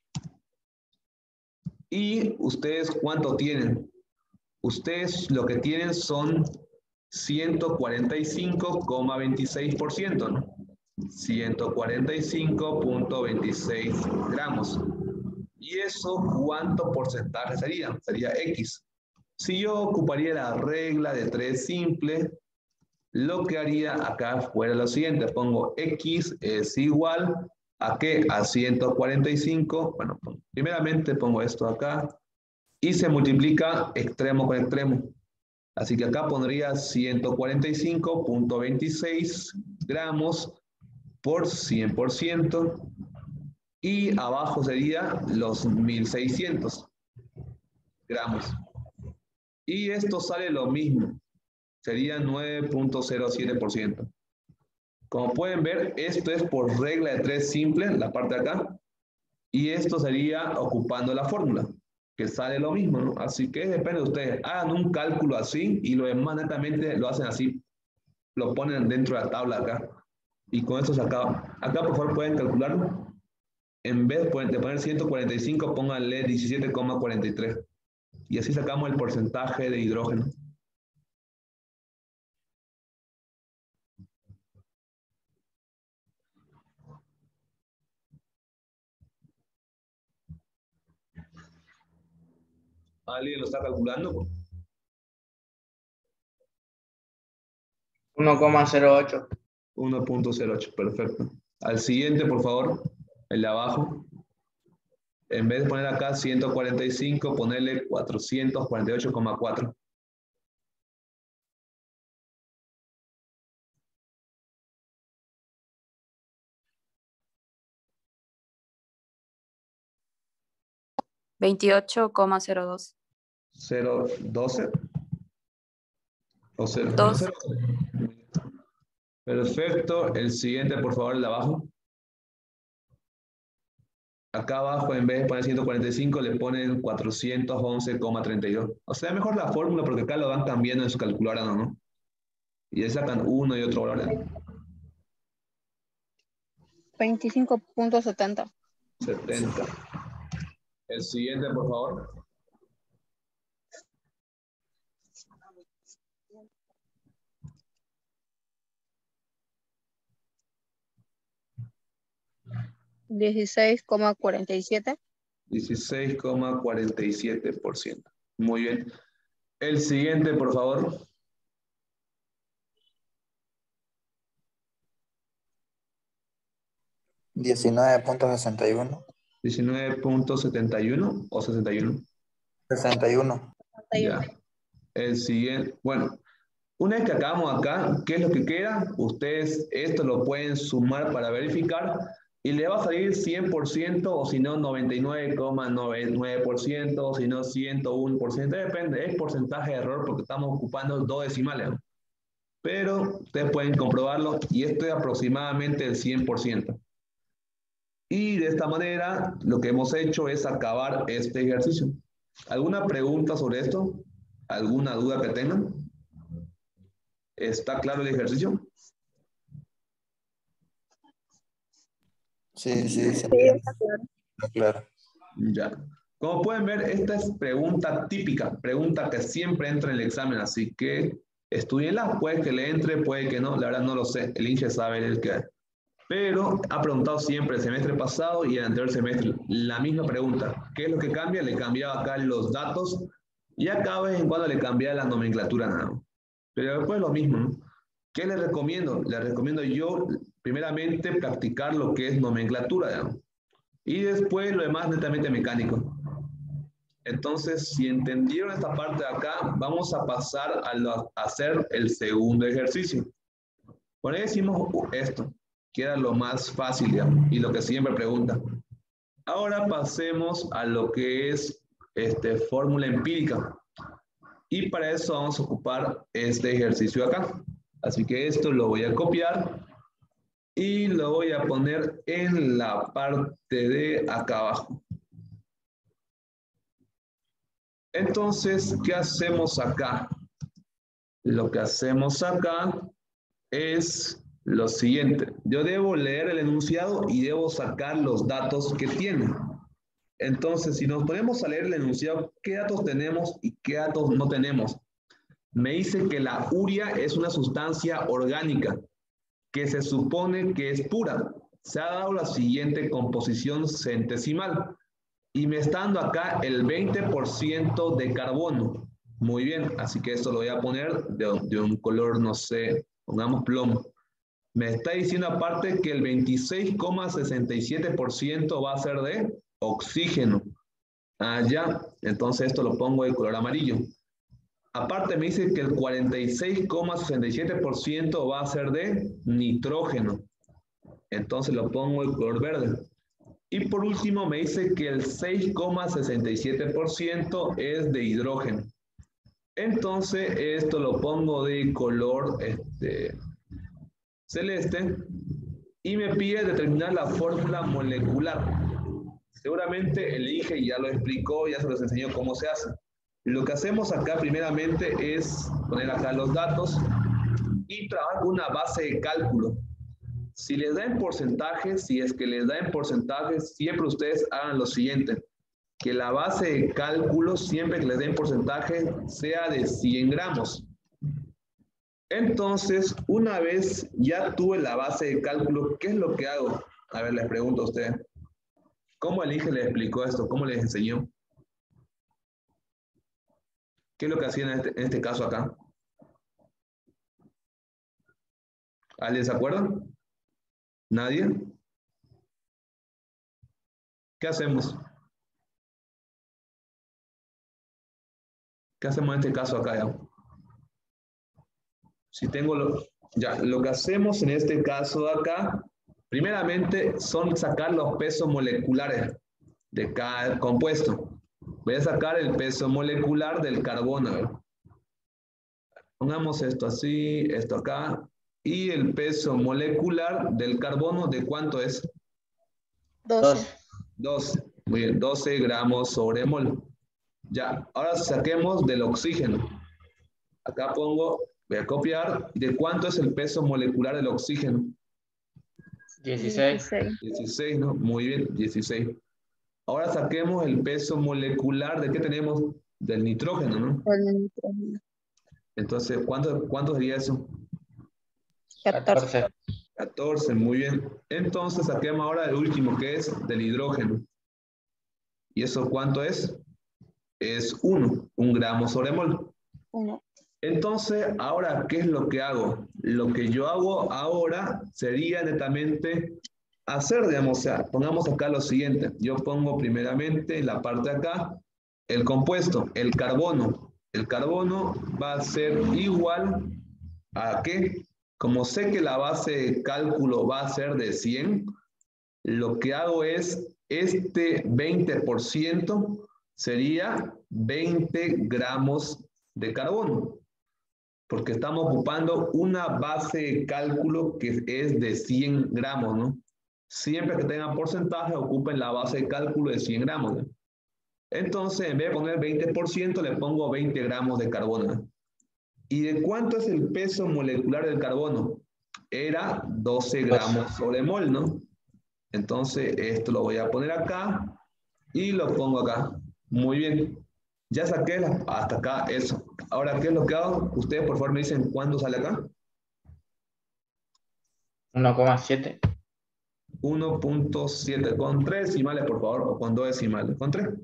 ¿Y ustedes cuánto tienen? Ustedes lo que tienen son ciento cuarenta y cinco coma veintiséis por ciento, ¿no? ciento cuarenta y cinco punto veintiséis gramos. ¿Y eso cuánto porcentaje sería? Sería X. Si yo ocuparía la regla de tres simple, lo que haría acá fuera lo siguiente. Pongo X es igual a ¿qué? A ciento cuarenta y cinco. Bueno, primeramente pongo esto acá y se multiplica extremo con extremo. Así que acá pondría ciento cuarenta y cinco punto veintiséis gramos por cien por ciento y abajo sería los mil seiscientos gramos. Y esto sale lo mismo, sería nueve punto cero siete por ciento. Como pueden ver, esto es por regla de tres simple, la parte de acá, y esto sería ocupando la fórmula, que sale lo mismo, ¿no? Así que depende de ustedes. Hagan un cálculo así y lo demás netamente lo hacen así. Lo ponen dentro de la tabla acá. Y con esto se acaba. Acá por favor pueden calcularlo. En vez de poner ciento cuarenta y cinco, pónganle diecisiete coma cuarenta y tres. Y así sacamos el porcentaje de hidrógeno. ¿Alguien lo está calculando? uno coma cero ocho. uno punto cero ocho, perfecto. Al siguiente, por favor, el de abajo. En vez de poner acá ciento cuarenta y cinco, ponerle cuatrocientos cuarenta y ocho coma cuatro. veintiocho coma cero dos. cero coma doce. O cero. Dos. Perfecto. El siguiente, por favor, el de abajo. Acá abajo, en vez de poner ciento cuarenta y cinco, le ponen cuatrocientos once coma treinta y dos. O sea, mejor la fórmula porque acá lo van cambiando en su calculadora, ¿no? Y ahí sacan uno y otro valor. veinticinco punto setenta. setenta. El siguiente, por favor. dieciséis coma cuarenta y siete. dieciséis coma cuarenta y siete por ciento. Muy bien. El siguiente, por favor. diecinueve punto sesenta y uno. diecinueve punto setenta y uno o sesenta y uno. sesenta y uno. Ya. El siguiente, bueno, una vez que acabamos acá, ¿qué es lo que queda? Ustedes esto lo pueden sumar para verificar y le va a salir cien por ciento o si no noventa y nueve coma noventa y nueve por ciento o si no ciento uno por ciento, depende, es porcentaje de error porque estamos ocupando dos decimales, ¿no? Pero ustedes pueden comprobarlo y esto es aproximadamente el cien por ciento. Y de esta manera lo que hemos hecho es acabar este ejercicio. ¿Alguna pregunta sobre esto? ¿Alguna duda que tengan? ¿Está claro el ejercicio? Sí, sí, se entiende. Claro. Ya. Como pueden ver, esta es pregunta típica, pregunta que siempre entra en el examen, así que estudienla, puede que le entre, puede que no, la verdad no lo sé, el INGE sabe el que. Pero ha preguntado siempre el semestre pasado y el anterior semestre la misma pregunta. ¿Qué es lo que cambia? Le cambiaba acá los datos y acá de vez en cuando le cambiaba la nomenclatura nada más. Pero después lo mismo, ¿no? ¿Qué les recomiendo? Les recomiendo yo, primeramente, practicar lo que es nomenclatura, ¿no? Y después lo demás netamente mecánico. Entonces, si entendieron esta parte de acá, vamos a pasar a, lo, a hacer el segundo ejercicio. Por ahí decimos esto, que era lo más fácil, digamos, y lo que siempre pregunta. Ahora pasemos a lo que es este, fórmula empírica. Y para eso vamos a ocupar este ejercicio acá. Así que esto lo voy a copiar y lo voy a poner en la parte de acá abajo. Entonces, ¿qué hacemos acá? Lo que hacemos acá es lo siguiente. Yo debo leer el enunciado y debo sacar los datos que tiene. Entonces, si nos ponemos a leer el enunciado, ¿qué datos tenemos y qué datos no tenemos? Me dice que la urea es una sustancia orgánica que se supone que es pura. Se ha dado la siguiente composición centesimal. Y me está dando acá el veinte por ciento de carbono. Muy bien, así que esto lo voy a poner de, de un color, no sé, pongamos plomo. Me está diciendo aparte que el veintiséis coma sesenta y siete por ciento va a ser de oxígeno. Allá, entonces esto lo pongo de color amarillo. Aparte me dice que el cuarenta y seis coma sesenta y siete por ciento va a ser de nitrógeno. Entonces lo pongo de color verde. Y por último me dice que el seis coma sesenta y siete por ciento es de hidrógeno. Entonces esto lo pongo de color este, celeste y me pide determinar la fórmula molecular. Seguramente el INGE ya lo explicó, ya se los enseñó cómo se hace. Lo que hacemos acá primeramente es poner acá los datos y trabajar con una base de cálculo. Si les da en porcentajes, si es que les da en porcentajes, siempre ustedes hagan lo siguiente, que la base de cálculo, siempre que les dé en porcentaje, sea de cien gramos. Entonces, una vez ya tuve la base de cálculo, ¿qué es lo que hago? A ver, les pregunto a ustedes. ¿Cómo el INGE les explicó esto? ¿Cómo les enseñó? ¿Qué es lo que hacían en este, en este caso acá? ¿Alguien se acuerda? ¿Nadie? ¿Qué hacemos? ¿Qué hacemos en este caso acá ya? Si tengo lo, ya, lo que hacemos en este caso acá, primeramente son sacar los pesos moleculares de cada compuesto. Voy a sacar el peso molecular del carbono. A ver. Pongamos esto así, esto acá. Y el peso molecular del carbono, ¿de cuánto es? doce. doce. Muy bien, doce gramos sobre mol. Ya, ahora saquemos del oxígeno. Acá pongo, voy a copiar. ¿De cuánto es el peso molecular del oxígeno? dieciséis. dieciséis, ¿no? Muy bien, dieciséis. Ahora saquemos el peso molecular, ¿de qué tenemos? Del nitrógeno, ¿no? El nitrógeno. Entonces, ¿cuánto, cuánto sería eso? catorce. catorce, muy bien. Entonces, saquemos ahora el último, que es del hidrógeno. ¿Y eso cuánto es? Es uno, un gramo sobre mol. uno. Entonces, ahora, ¿qué es lo que hago? Lo que yo hago ahora sería netamente hacer, digamos, o sea, pongamos acá lo siguiente. Yo pongo primeramente en la parte de acá el compuesto, el carbono. El carbono va a ser igual a ¿qué? Como sé que la base de cálculo va a ser de cien, lo que hago es este veinte por ciento sería veinte gramos de carbono, porque estamos ocupando una base de cálculo que es de cien gramos, ¿no? Siempre que tengan porcentaje, ocupen la base de cálculo de cien gramos, ¿no? Entonces, en vez de poner veinte por ciento, le pongo veinte gramos de carbono, ¿no? ¿Y de cuánto es el peso molecular del carbono? Era doce gramos sobre mol, ¿no? Entonces, esto lo voy a poner acá y lo pongo acá. Muy bien. Ya saqué la, hasta acá eso. Ahora, ¿qué es lo que hago? Ustedes por favor me dicen cuándo sale acá. uno coma siete. uno punto siete con tres decimales, por favor, o con dos decimales. Con tres.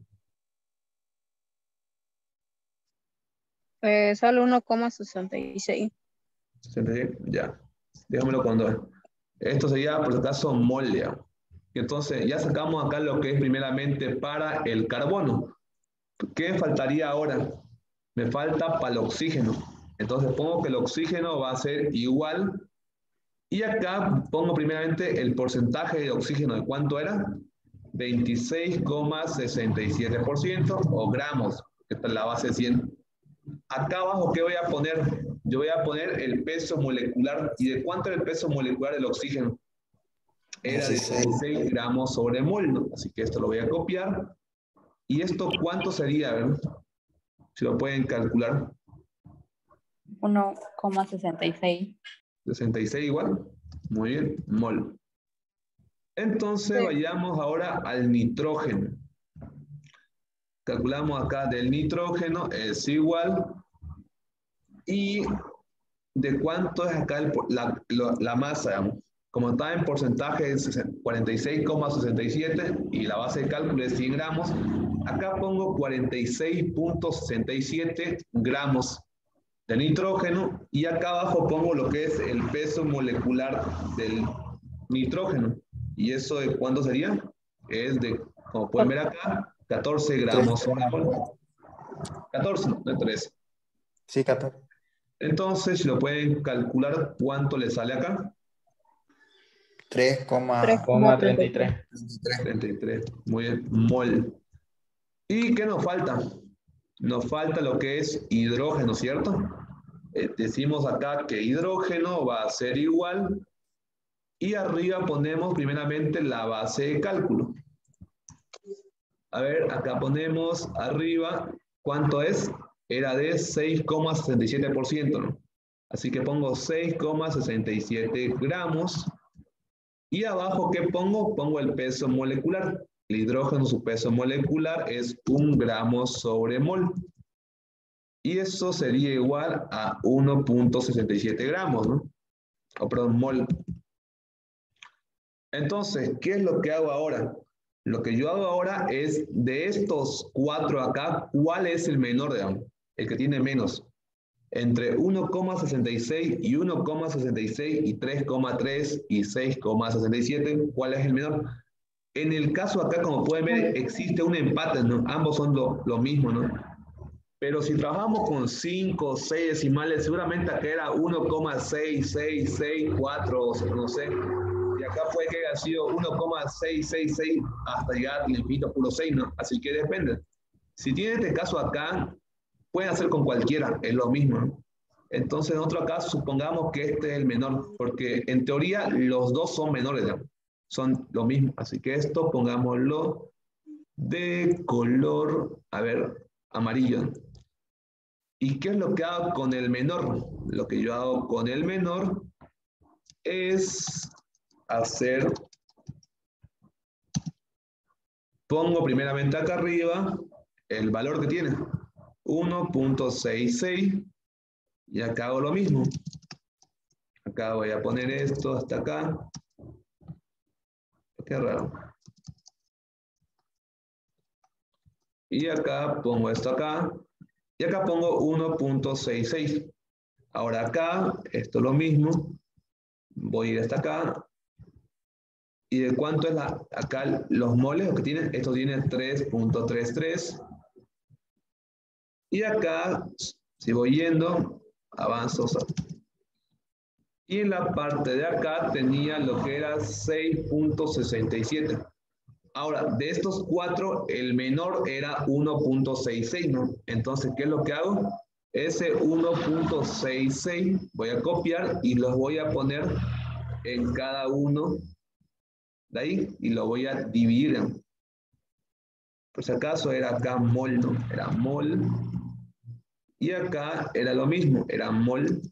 Eh, sale uno coma sesenta y seis. sesenta y seis, ya. Déjamelo con dos. Esto sería, por si acaso, mol. Entonces, ya sacamos acá lo que es primeramente para el carbono. ¿Qué faltaría ahora? Me falta para el oxígeno. Entonces, pongo que el oxígeno va a ser igual. Y acá pongo primeramente el porcentaje de oxígeno. ¿De cuánto era? veintiséis coma sesenta y siete por ciento o gramos. Esta es la base cien. Acá abajo, ¿qué voy a poner? Yo voy a poner el peso molecular. ¿Y de cuánto era el peso molecular del oxígeno? Era de dieciséis gramos sobre mol, ¿no? Así que esto lo voy a copiar. ¿Y esto cuánto sería? A ver, si lo pueden calcular. uno coma sesenta y seis. sesenta y seis igual. Muy bien, mol. Entonces Sí. vayamos ahora al nitrógeno. Calculamos acá del nitrógeno es igual. ¿Y de cuánto es acá el, la, la, la masa? Digamos? Como está en porcentaje es cuarenta y seis coma sesenta y siete y la base de cálculo es cien gramos, acá pongo cuarenta y seis punto sesenta y siete gramos de nitrógeno y acá abajo pongo lo que es el peso molecular del nitrógeno. ¿Y eso de cuánto sería? Es de, como pueden ver acá, catorce gramos por mol. catorce, no, de trece. Sí, catorce. Entonces, si lo pueden calcular, ¿cuánto le sale acá? tres coma treinta y tres. treinta y tres. Muy bien. Mol. ¿Y qué nos falta? Nos falta lo que es hidrógeno, ¿cierto? Eh, decimos acá que hidrógeno va a ser igual y arriba ponemos primeramente la base de cálculo. A ver, acá ponemos arriba, ¿cuánto es? Era de seis coma sesenta y siete por ciento, ¿no? Así que pongo seis coma sesenta y siete gramos. Y abajo, ¿qué pongo? Pongo el peso molecular. El hidrógeno, su peso molecular es un gramo sobre mol. Y eso sería igual a uno punto sesenta y siete gramos, ¿no? O perdón, mol. Entonces, ¿qué es lo que hago ahora? Lo que yo hago ahora es, de estos cuatro acá, ¿cuál es el menor, digamos? El que tiene menos. Entre uno coma sesenta y seis y uno coma sesenta y seis y tres coma tres y seis coma sesenta y siete, ¿cuál es el menor? En el caso acá, como pueden ver, existe un empate, ¿no? Ambos son lo, lo mismo, ¿no? Pero si trabajamos con cinco o seis decimales, seguramente acá era uno coma seis seis seis cuatro, no sé. Y acá puede que haya sido uno coma seis seis seis hasta llegar al infinito puro seis, ¿no? Así que depende. Si tiene este caso acá, pueden hacer con cualquiera, es lo mismo, ¿no? Entonces, en otro caso, supongamos que este es el menor, porque en teoría los dos son menores, ¿no? Son lo mismo. Así que esto pongámoslo de color, a ver, amarillo. ¿Y qué es lo que hago con el menor? Lo que yo hago con el menor es hacer, pongo primeramente acá arriba el valor que tiene, uno punto sesenta y seis, y acá hago lo mismo. Acá voy a poner esto hasta acá. Qué raro. Y acá pongo esto acá. Y acá pongo uno punto sesenta y seis. Ahora acá, esto es lo mismo. Voy a ir hasta acá. ¿Y de cuánto es la, acá los moles que tienen? Esto tiene tres punto treinta y tres. Y acá, si voy yendo, avanzo. Y en la parte de acá tenía lo que era seis punto sesenta y siete. Ahora, de estos cuatro, el menor era uno punto sesenta y seis, ¿no? Entonces, ¿qué es lo que hago? Ese uno punto sesenta y seis voy a copiar y los voy a poner en cada uno de ahí y lo voy a dividir. Por si acaso era acá mol, ¿no? Era mol. Y acá era lo mismo, era mol.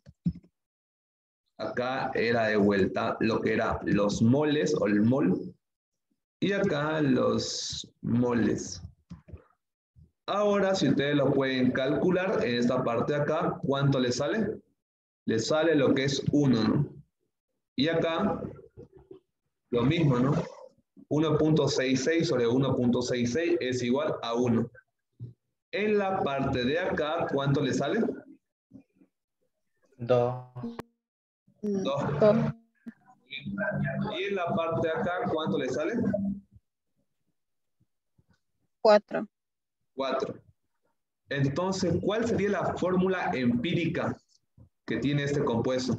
Acá era de vuelta lo que era los moles o el mol. Y acá los moles. Ahora, si ustedes lo pueden calcular, en esta parte de acá, ¿cuánto le sale? Le sale lo que es uno, ¿no? Y acá, lo mismo, ¿no? uno punto sesenta y seis sobre uno punto sesenta y seis es igual a uno. En la parte de acá, ¿cuánto le sale? dos. dos. Y en la parte de acá, ¿cuánto le sale? cuatro. cuatro. Entonces, ¿cuál sería la fórmula empírica que tiene este compuesto?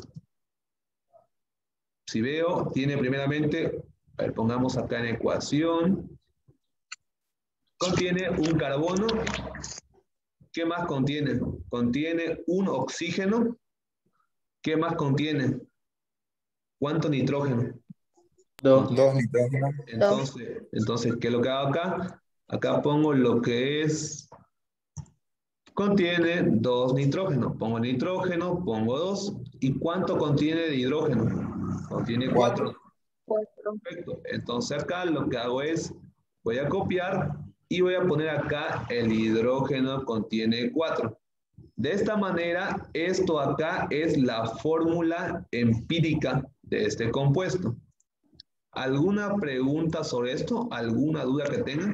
Si veo, tiene primeramente, a ver, pongamos acá en ecuación, contiene un carbono. ¿Qué más contiene? Contiene un oxígeno. ¿Qué más contiene? ¿Cuánto nitrógeno? dos. Dos nitrógenos. Entonces, entonces, ¿qué es lo que hago acá? Acá pongo lo que es, contiene dos nitrógenos. Pongo nitrógeno, pongo dos. ¿Y cuánto contiene de hidrógeno? Contiene cuatro. Perfecto. Entonces acá lo que hago es, voy a copiar y voy a poner acá el hidrógeno contiene cuatro. De esta manera, esto acá es la fórmula empírica de este compuesto. ¿Alguna pregunta sobre esto? ¿Alguna duda que tengan?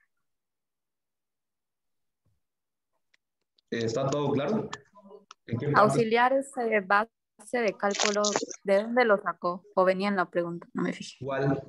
¿Está todo claro? ¿En qué parte? Auxiliares de base de cálculo, ¿de dónde lo sacó? ¿O venía en la pregunta? No me fijé. ¿Cuál?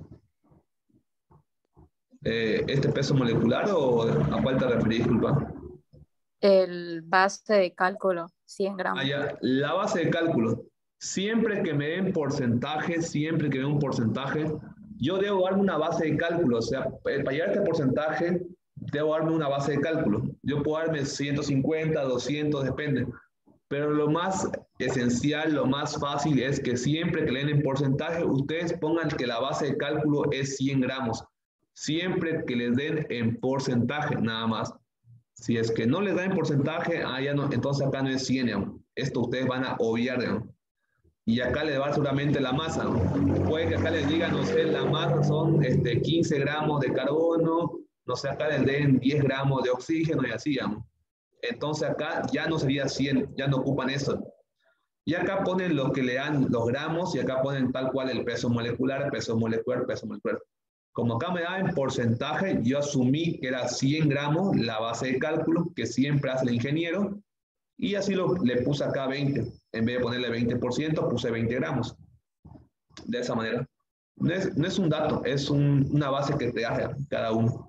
Eh, ¿Este peso molecular o a cuál te referís, disculpa? El base de cálculo, cien gramos. Ah, ya. La base de cálculo. Siempre que me den porcentaje, siempre que me den un porcentaje, yo debo darme una base de cálculo. O sea, para llegar a este porcentaje, debo darme una base de cálculo. Yo puedo darme ciento cincuenta, doscientos, depende. Pero lo más esencial, lo más fácil es que siempre que le den en porcentaje, ustedes pongan que la base de cálculo es cien gramos. Siempre que les den en porcentaje, nada más. Si es que no les dan en porcentaje, ah, ya no, entonces acá no es cien, digamos. Esto ustedes van a obviar, digamos. Y acá les va seguramente la masa, ¿no? Puede que acá les digan, no sé, la masa son este, quince gramos de carbono, no sé, acá les den diez gramos de oxígeno y así, digamos. Entonces acá ya no sería cien, ya no ocupan eso. Y acá ponen lo que le dan los gramos y acá ponen tal cual el peso molecular, peso molecular, peso molecular. Como acá me da en porcentaje, yo asumí que era cien gramos la base de cálculo que siempre hace el ingeniero y así lo, le puse acá veinte. En vez de ponerle veinte por ciento, puse veinte gramos. De esa manera. No es, no es un dato, es un, una base que te hace cada uno.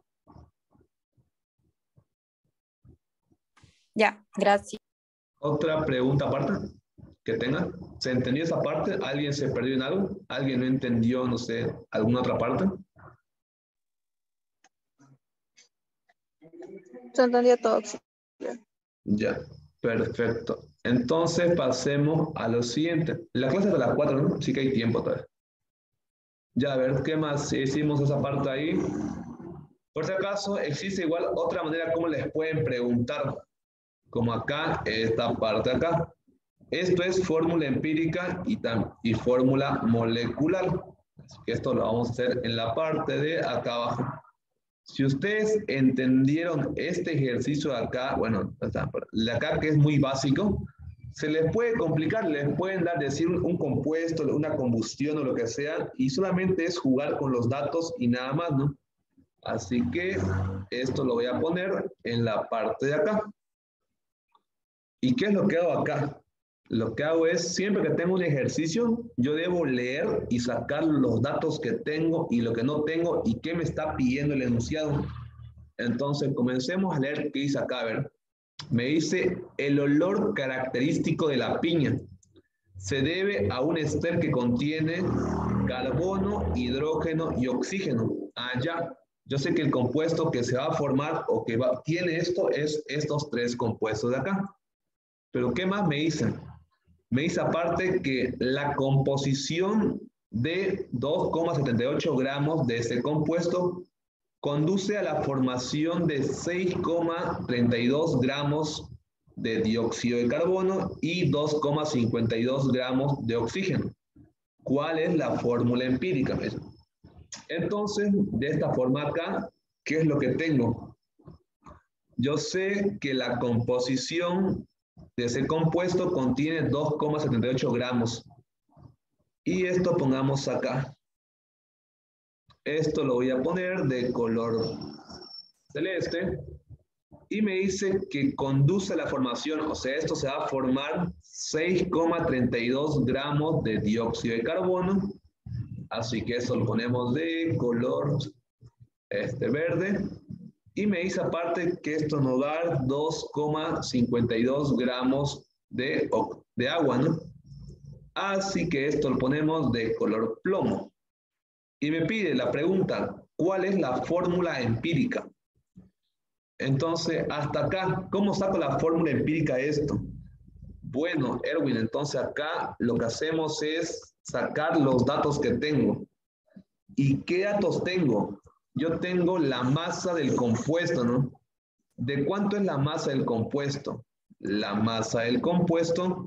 Ya, gracias. ¿Otra pregunta aparte que tenga? ¿Se entendió esa parte? ¿Alguien se perdió en algo? ¿Alguien no entendió, no sé, alguna otra parte? Se entendió todo. Ya, perfecto. Entonces pasemos a lo siguiente. La clase es a las cuatro, ¿no? Sí que hay tiempo todavía. Ya, a ver, ¿qué más hicimos esa parte ahí? Por si acaso, existe igual otra manera como les pueden preguntar, como acá, esta parte acá. Esto es fórmula empírica y, y fórmula molecular. Así que esto lo vamos a hacer en la parte de acá abajo. Si ustedes entendieron este ejercicio de acá, bueno, de acá que es muy básico, se les puede complicar, les pueden dar, decir un, un compuesto, una combustión o lo que sea, y solamente es jugar con los datos y nada más, ¿no? Así que esto lo voy a poner en la parte de acá. ¿Y qué es lo que hago acá? Lo que hago es, siempre que tengo un ejercicio, yo debo leer y sacar los datos que tengo y lo que no tengo y qué me está pidiendo el enunciado. Entonces, comencemos a leer qué dice acá. A ver, me dice, el olor característico de la piña se debe a un éster que contiene carbono, hidrógeno y oxígeno. Ah, ya. Yo sé que el compuesto que se va a formar o que va, tiene esto es estos tres compuestos de acá. Pero ¿qué más me dicen? Me dice aparte que la composición de dos coma setenta y ocho gramos de este compuesto conduce a la formación de seis coma treinta y dos gramos de dióxido de carbono y dos coma cincuenta y dos gramos de oxígeno. ¿Cuál es la fórmula empírica? Entonces, de esta forma acá, ¿qué es lo que tengo? Yo sé que la composición de ese compuesto contiene dos coma setenta y ocho gramos. Y esto pongamos acá. Esto lo voy a poner de color celeste. Y me dice que conduce a la formación, o sea, esto se va a formar seis coma treinta y dos gramos de dióxido de carbono. Así que eso lo ponemos de color este, verde. Y me dice aparte que esto nos va a dar dos coma cincuenta y dos gramos de, de agua, ¿no? Así que esto lo ponemos de color plomo. Y me pide la pregunta, ¿cuál es la fórmula empírica? Entonces, hasta acá, ¿cómo saco la fórmula empírica de esto? Bueno, Erwin, entonces acá lo que hacemos es sacar los datos que tengo. ¿Y qué datos tengo? Yo tengo la masa del compuesto, ¿no? ¿De cuánto es la masa del compuesto? La masa del compuesto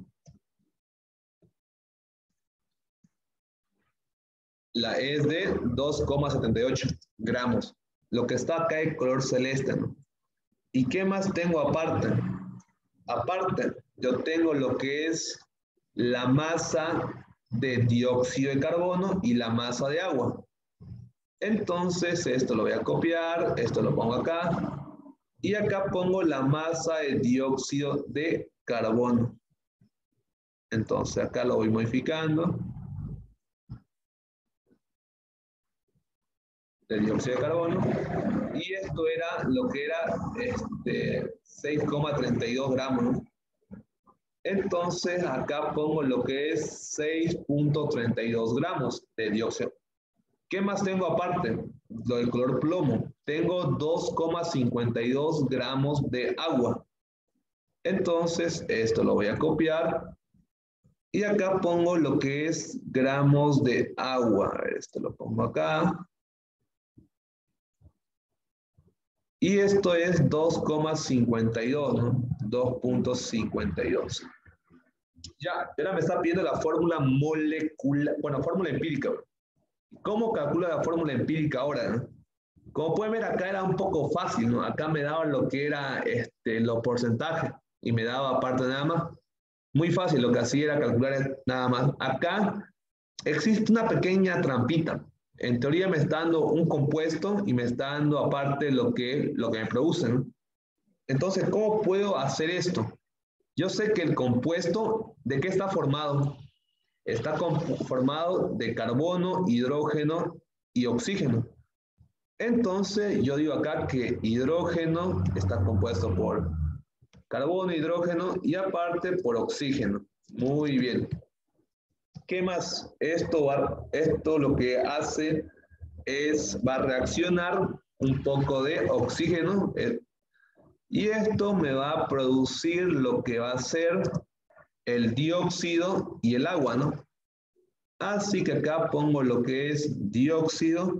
la es de dos coma setenta y ocho gramos. Lo que está acá es color celeste, ¿no? ¿Y qué más tengo aparte? Aparte, yo tengo lo que es la masa de dióxido de carbono y la masa de agua. Entonces, esto lo voy a copiar, esto lo pongo acá, y acá pongo la masa de dióxido de carbono. Entonces, acá lo voy modificando. De dióxido de carbono. Y esto era lo que era este, seis coma treinta y dos gramos, ¿no? Entonces, acá pongo lo que es seis punto treinta y dos gramos de dióxido. ¿Qué más tengo aparte? Lo del color plomo. Tengo dos coma cincuenta y dos gramos de agua. Entonces, esto lo voy a copiar. Y acá pongo lo que es gramos de agua. A ver, esto lo pongo acá. Y esto es dos coma cincuenta y dos, ¿no? dos punto cincuenta y dos. Ya, ahora me está pidiendo la fórmula molecular, bueno, fórmula empírica. ¿Cómo calcula la fórmula empírica ahora, no? Como pueden ver, acá era un poco fácil, ¿no? Acá me daba lo que era este, los porcentajes y me daba aparte nada más. Muy fácil, lo que hacía era calcular nada más. Acá existe una pequeña trampita. En teoría me está dando un compuesto y me está dando aparte lo que, lo que me produce, ¿no? Entonces, ¿cómo puedo hacer esto? Yo sé que el compuesto, ¿de qué está formado? Está formado de carbono, hidrógeno y oxígeno. Entonces, yo digo acá que hidrógeno está compuesto por carbono, hidrógeno y aparte por oxígeno. Muy bien. ¿Qué más? Esto, va, esto lo que hace es, va a reaccionar un poco de oxígeno eh, y esto me va a producir lo que va a ser el dióxido y el agua, ¿no? Así que acá pongo lo que es dióxido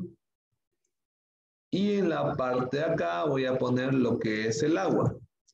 y en la parte de acá voy a poner lo que es el agua.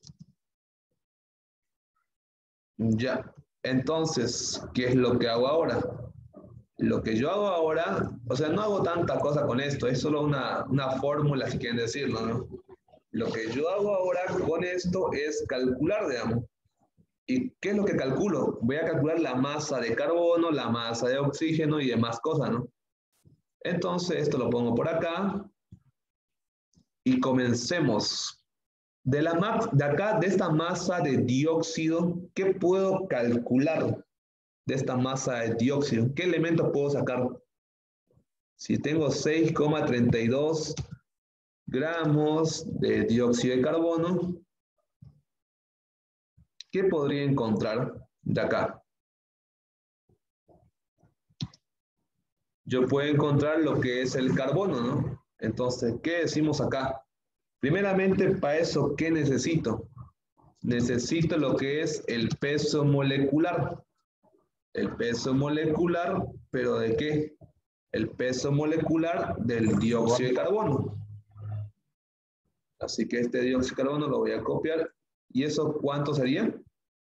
Ya. Entonces, ¿qué es lo que hago ahora? Lo que yo hago ahora, o sea, no hago tanta cosa con esto, es solo una, una fórmula, si quieren decirlo, ¿no? Lo que yo hago ahora con esto es calcular, digamos. ¿Y qué es lo que calculo? Voy a calcular la masa de carbono, la masa de oxígeno y demás cosas, ¿no? Entonces, esto lo pongo por acá. Y comencemos. De, la, de acá, de esta masa de dióxido, ¿qué puedo calcular de esta masa de dióxido? ¿Qué elementos puedo sacar? Si tengo seis coma treinta y dos gramos de dióxido de carbono, ¿qué podría encontrar de acá? Yo puedo encontrar lo que es el carbono, ¿no? Entonces, ¿qué decimos acá? Primeramente, para eso, ¿qué necesito? Necesito lo que es el peso molecular. El peso molecular, ¿pero de qué? El peso molecular del dióxido de carbono. Así que este dióxido de carbono lo voy a copiar. ¿Y eso cuánto sería?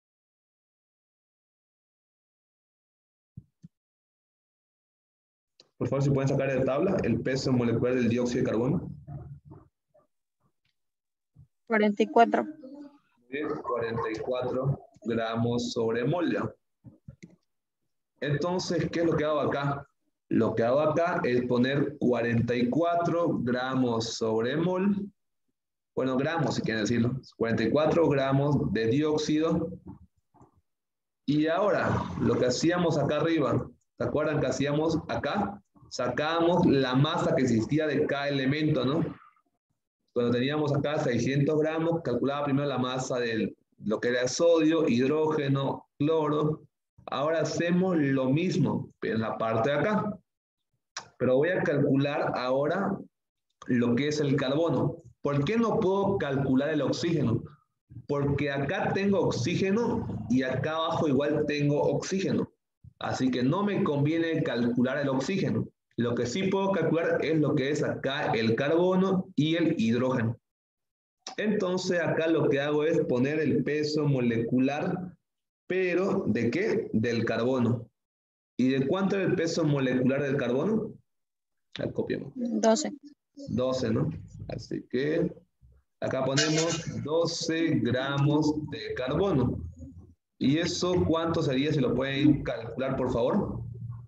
Por favor, si pueden sacar de tabla el peso molecular del dióxido de carbono. cuarenta y cuatro. de cuarenta y cuatro gramos sobre mol. ¿Ya? Entonces, ¿qué es lo que hago acá? Lo que hago acá es poner cuarenta y cuatro gramos sobre mol. Bueno, gramos, si quieren decirlo. cuarenta y cuatro gramos de dióxido. Y ahora, lo que hacíamos acá arriba, ¿se acuerdan que hacíamos acá? Sacábamos la masa que existía de cada elemento, ¿no? Cuando teníamos acá seiscientos gramos, calculaba primero la masa de lo que era sodio, hidrógeno, cloro. Ahora hacemos lo mismo, pero en la parte de acá. Pero voy a calcular ahora lo que es el carbono. ¿Por qué no puedo calcular el oxígeno? Porque acá tengo oxígeno y acá abajo igual tengo oxígeno. Así que no me conviene calcular el oxígeno. Lo que sí puedo calcular es lo que es acá el carbono y el hidrógeno. Entonces acá lo que hago es poner el peso molecular, pero ¿de qué? Del carbono. ¿Y de cuánto es el peso molecular del carbono? Ahí copiamos. doce. doce, ¿no? Así que acá ponemos doce gramos de carbono. ¿Y eso cuánto sería? Si lo pueden calcular, por favor.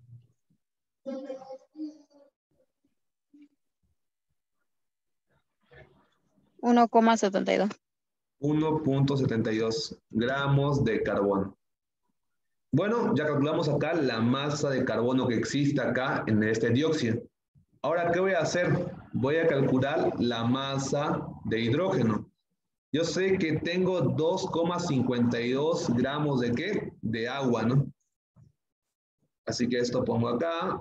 uno coma setenta y dos. uno punto setenta y dos gramos de carbono. Bueno, ya calculamos acá la masa de carbono que existe acá en este dióxido. Ahora, ¿qué voy a hacer? Voy a calcular la masa de hidrógeno. Yo sé que tengo dos coma cincuenta y dos gramos de ¿qué? De agua, ¿no? Así que esto pongo acá.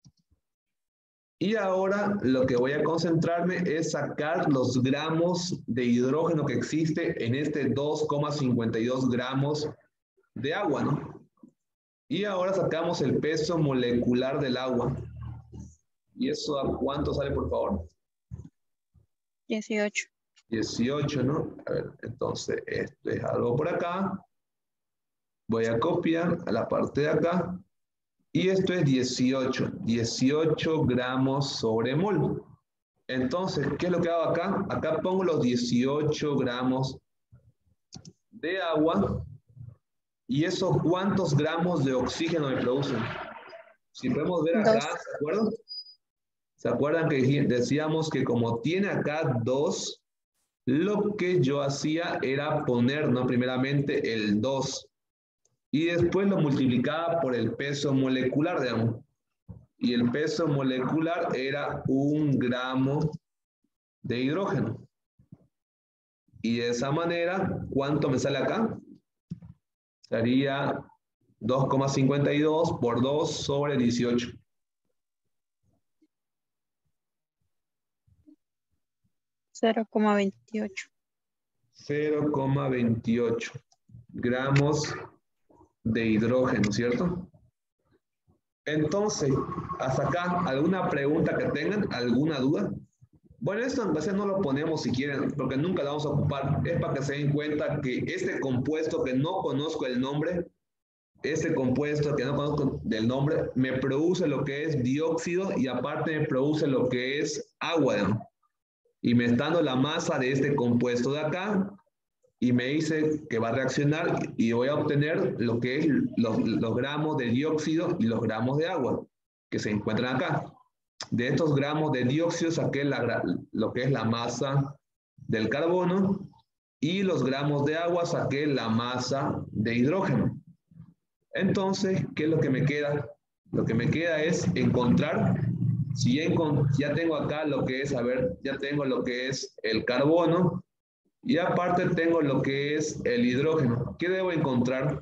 Y ahora lo que voy a concentrarme es sacar los gramos de hidrógeno que existe en este dos coma cincuenta y dos gramos de agua, ¿no? Y ahora sacamos el peso molecular del agua. ¿Y eso a cuánto sale, por favor? dieciocho. dieciocho, ¿no? A ver, entonces esto es algo por acá. Voy a copiar a la parte de acá. Y esto es dieciocho. dieciocho gramos sobre mol. Entonces, ¿qué es lo que hago acá? Acá pongo los dieciocho gramos de agua. ¿Y eso cuántos gramos de oxígeno me producen? Si podemos ver acá, Dos. ¿se acuerdan? ¿Se acuerdan que decíamos que como tiene acá dos, lo que yo hacía era poner, ¿no? Primeramente el dos. Y después lo multiplicaba por el peso molecular, digamos. Y el peso molecular era un gramo de hidrógeno. Y de esa manera, ¿cuánto me sale acá? Sería dos coma cincuenta y dos por dos sobre dieciocho. cero coma veintiocho. cero coma veintiocho gramos de hidrógeno, ¿cierto? Entonces, hasta acá, ¿alguna pregunta que tengan? ¿Alguna duda? Bueno, esto en base no lo ponemos si quieren, porque nunca lo vamos a ocupar. Es para que se den cuenta que este compuesto que no conozco el nombre, este compuesto que no conozco del nombre, me produce lo que es dióxido y aparte me produce lo que es agua, ¿no? Y me está dando la masa de este compuesto de acá y me dice que va a reaccionar y voy a obtener lo que es los, los gramos de dióxido y los gramos de agua que se encuentran acá. De estos gramos de dióxido saqué la, lo que es la masa del carbono y los gramos de agua saqué la masa de hidrógeno. Entonces, ¿qué es lo que me queda? Lo que me queda es encontrar, si ya, ya tengo acá lo que es, a ver, ya tengo lo que es el carbono y aparte tengo lo que es el hidrógeno. ¿Qué debo encontrar?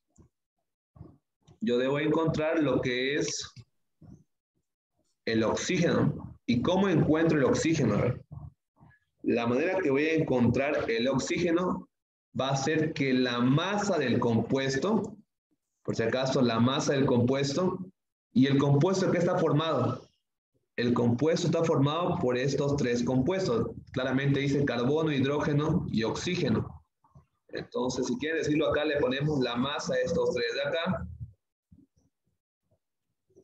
Yo debo encontrar lo que es el oxígeno. ¿Y cómo encuentro el oxígeno? A ver. La manera que voy a encontrar el oxígeno va a ser que la masa del compuesto, por si acaso la masa del compuesto, y el compuesto que está formado. El compuesto está formado por estos tres compuestos. Claramente dice carbono, hidrógeno y oxígeno. Entonces, si quieren decirlo acá, le ponemos la masa de estos tres de acá.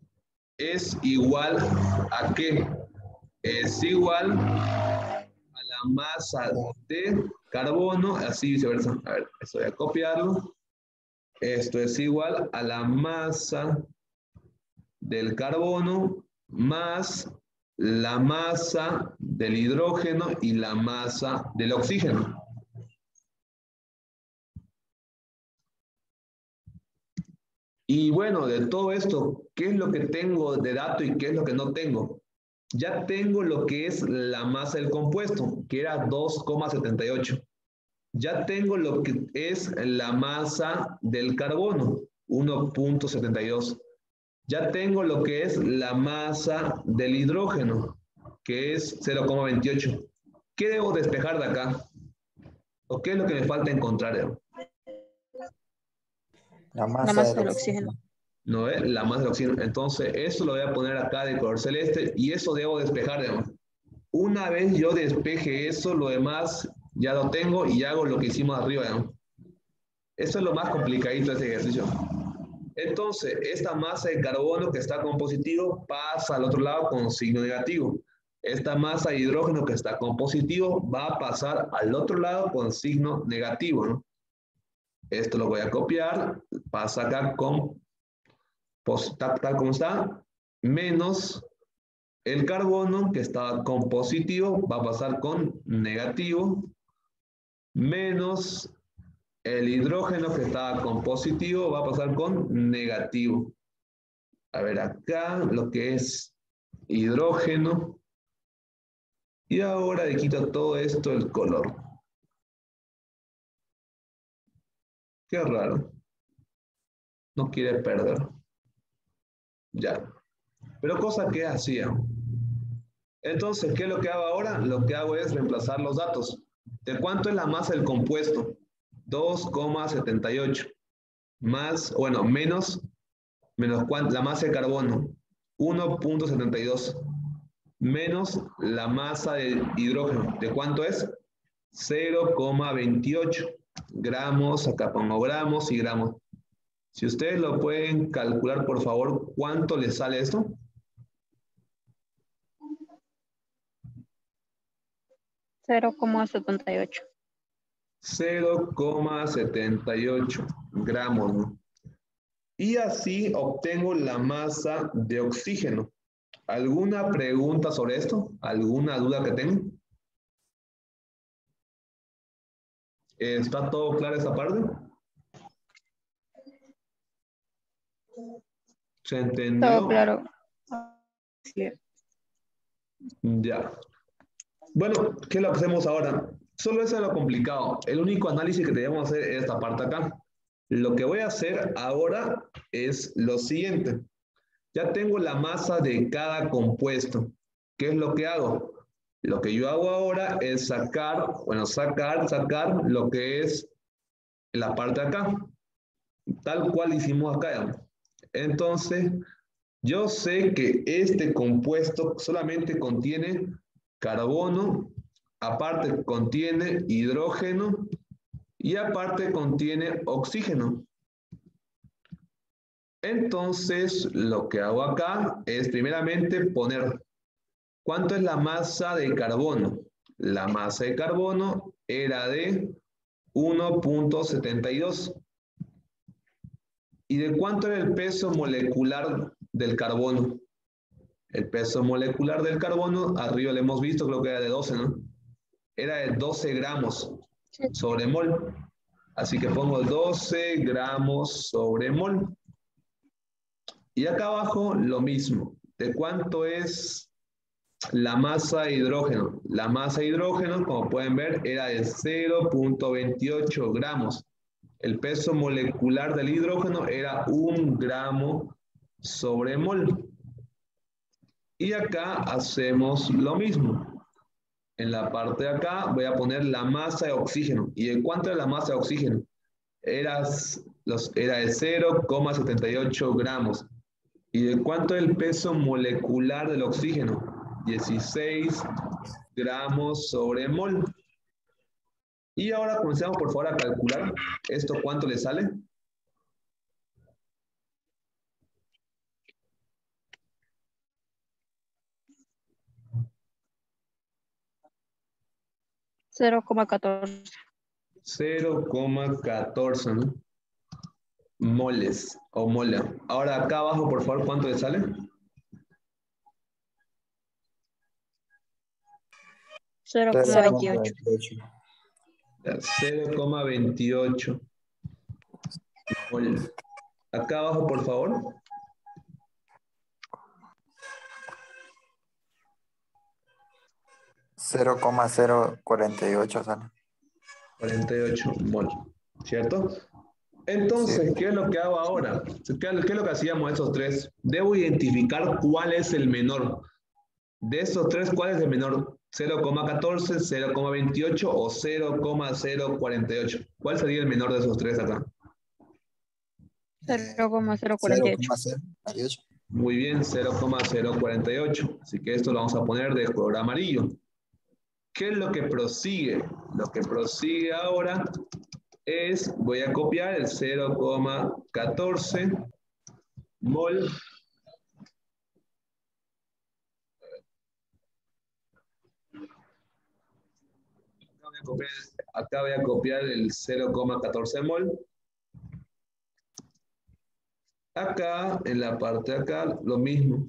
Es igual a ¿qué? Es igual a la masa de carbono, así viceversa. A ver, esto voy a copiarlo. Esto es igual a la masa del carbono más la masa del hidrógeno y la masa del oxígeno. Y bueno, de todo esto, ¿qué es lo que tengo de dato y qué es lo que no tengo? Ya tengo lo que es la masa del compuesto, que era dos coma setenta y ocho. Ya tengo lo que es la masa del carbono, uno punto setenta y dos. Ya tengo lo que es la masa del hidrógeno, que es cero coma veintiocho. ¿Qué debo despejar de acá? ¿O qué es lo que me falta encontrar? La La masa masa del del oxígeno. oxígeno. No es la masa del oxígeno. Entonces, eso lo voy a poner acá de color celeste y eso debo despejar, digamos. Una vez yo despeje eso, lo demás ya lo tengo y hago lo que hicimos arriba, digamos. Eso es lo más complicadito de este ejercicio. Entonces, esta masa de carbono que está con positivo pasa al otro lado con signo negativo. Esta masa de hidrógeno que está con positivo va a pasar al otro lado con signo negativo, ¿no? Esto lo voy a copiar, pasa acá con tal, tal como está, menos el carbono que está con positivo va a pasar con negativo, menos el hidrógeno que estaba con positivo va a pasar con negativo. A ver, acá lo que es hidrógeno. Y ahora le quito todo esto el color. Qué raro. No quiere perder. Ya. Pero cosa que hacía. Entonces, ¿qué es lo que hago ahora? Lo que hago es reemplazar los datos. ¿De cuánto es la masa del compuesto? dos coma setenta y ocho. Más, bueno, menos, menos la masa de carbono. uno punto setenta y dos. Menos la masa de hidrógeno. ¿De cuánto es? cero coma veintiocho. Gramos, acá pongo gramos y gramos. Si ustedes lo pueden calcular, por favor, ¿cuánto les sale esto? cero coma setenta y ocho. cero coma setenta y ocho gramos, ¿no? Y así obtengo la masa de oxígeno. ¿Alguna pregunta sobre esto? ¿Alguna duda que tengan? ¿Está todo claro esa parte? ¿Se entendió? Todo claro. Sí. Ya. Bueno, ¿qué es lo que hacemos ahora? Solo eso es lo complicado. El único análisis que debemos hacer es esta parte acá. Lo que voy a hacer ahora es lo siguiente. Ya tengo la masa de cada compuesto. ¿Qué es lo que hago? Lo que yo hago ahora es sacar, bueno, sacar, sacar lo que es la parte de acá. Tal cual hicimos acá. Entonces, yo sé que este compuesto solamente contiene carbono, aparte contiene hidrógeno y aparte contiene oxígeno. Entonces, lo que hago acá es primeramente poner ¿cuánto es la masa de carbono? La masa de carbono era de uno punto setenta y dos. ¿Y de cuánto era el peso molecular del carbono? El peso molecular del carbono, arriba lo hemos visto, creo que era de doce, ¿no? Era de doce gramos sobre mol. Así que pongo doce gramos sobre mol. Y acá abajo lo mismo. ¿De cuánto es la masa de hidrógeno? La masa de hidrógeno, como pueden ver, era de cero punto veintiocho gramos. El peso molecular del hidrógeno era un gramo sobre mol. Y acá hacemos lo mismo. En la parte de acá voy a poner la masa de oxígeno. ¿Y en cuánto es la masa de oxígeno? Era, los, era de cero coma setenta y ocho gramos. ¿Y de cuánto es el peso molecular del oxígeno? dieciséis gramos sobre mol. Y ahora comencemos por favor a calcular esto cuánto le sale. cero coma catorce. cero coma catorce, ¿no? Moles o mola. Ahora acá abajo, por favor, ¿cuánto le sale? cero coma veintiocho. cero coma veintiocho. Mol. Acá abajo, por favor. cero coma cero cuarenta y ocho sale. cuarenta y ocho mol, ¿cierto? Entonces, Sí. ¿qué es lo que hago ahora? ¿Qué, qué es lo que hacíamos esos tres? Debo identificar cuál es el menor. De estos tres, ¿cuál es el menor? cero coma catorce, cero coma veintiocho o cero coma cero cuarenta y ocho. ¿Cuál sería el menor de esos tres acá? cero coma cero cuarenta y ocho. cero coma cero cuarenta y ocho. Muy bien, cero coma cero cuarenta y ocho. Así que esto lo vamos a poner de color amarillo. ¿Qué es lo que prosigue? Lo que prosigue ahora es, voy a copiar el cero coma catorce mol. Acá voy a copiar, acá voy a copiar el cero coma catorce mol. Acá, en la parte de acá, lo mismo.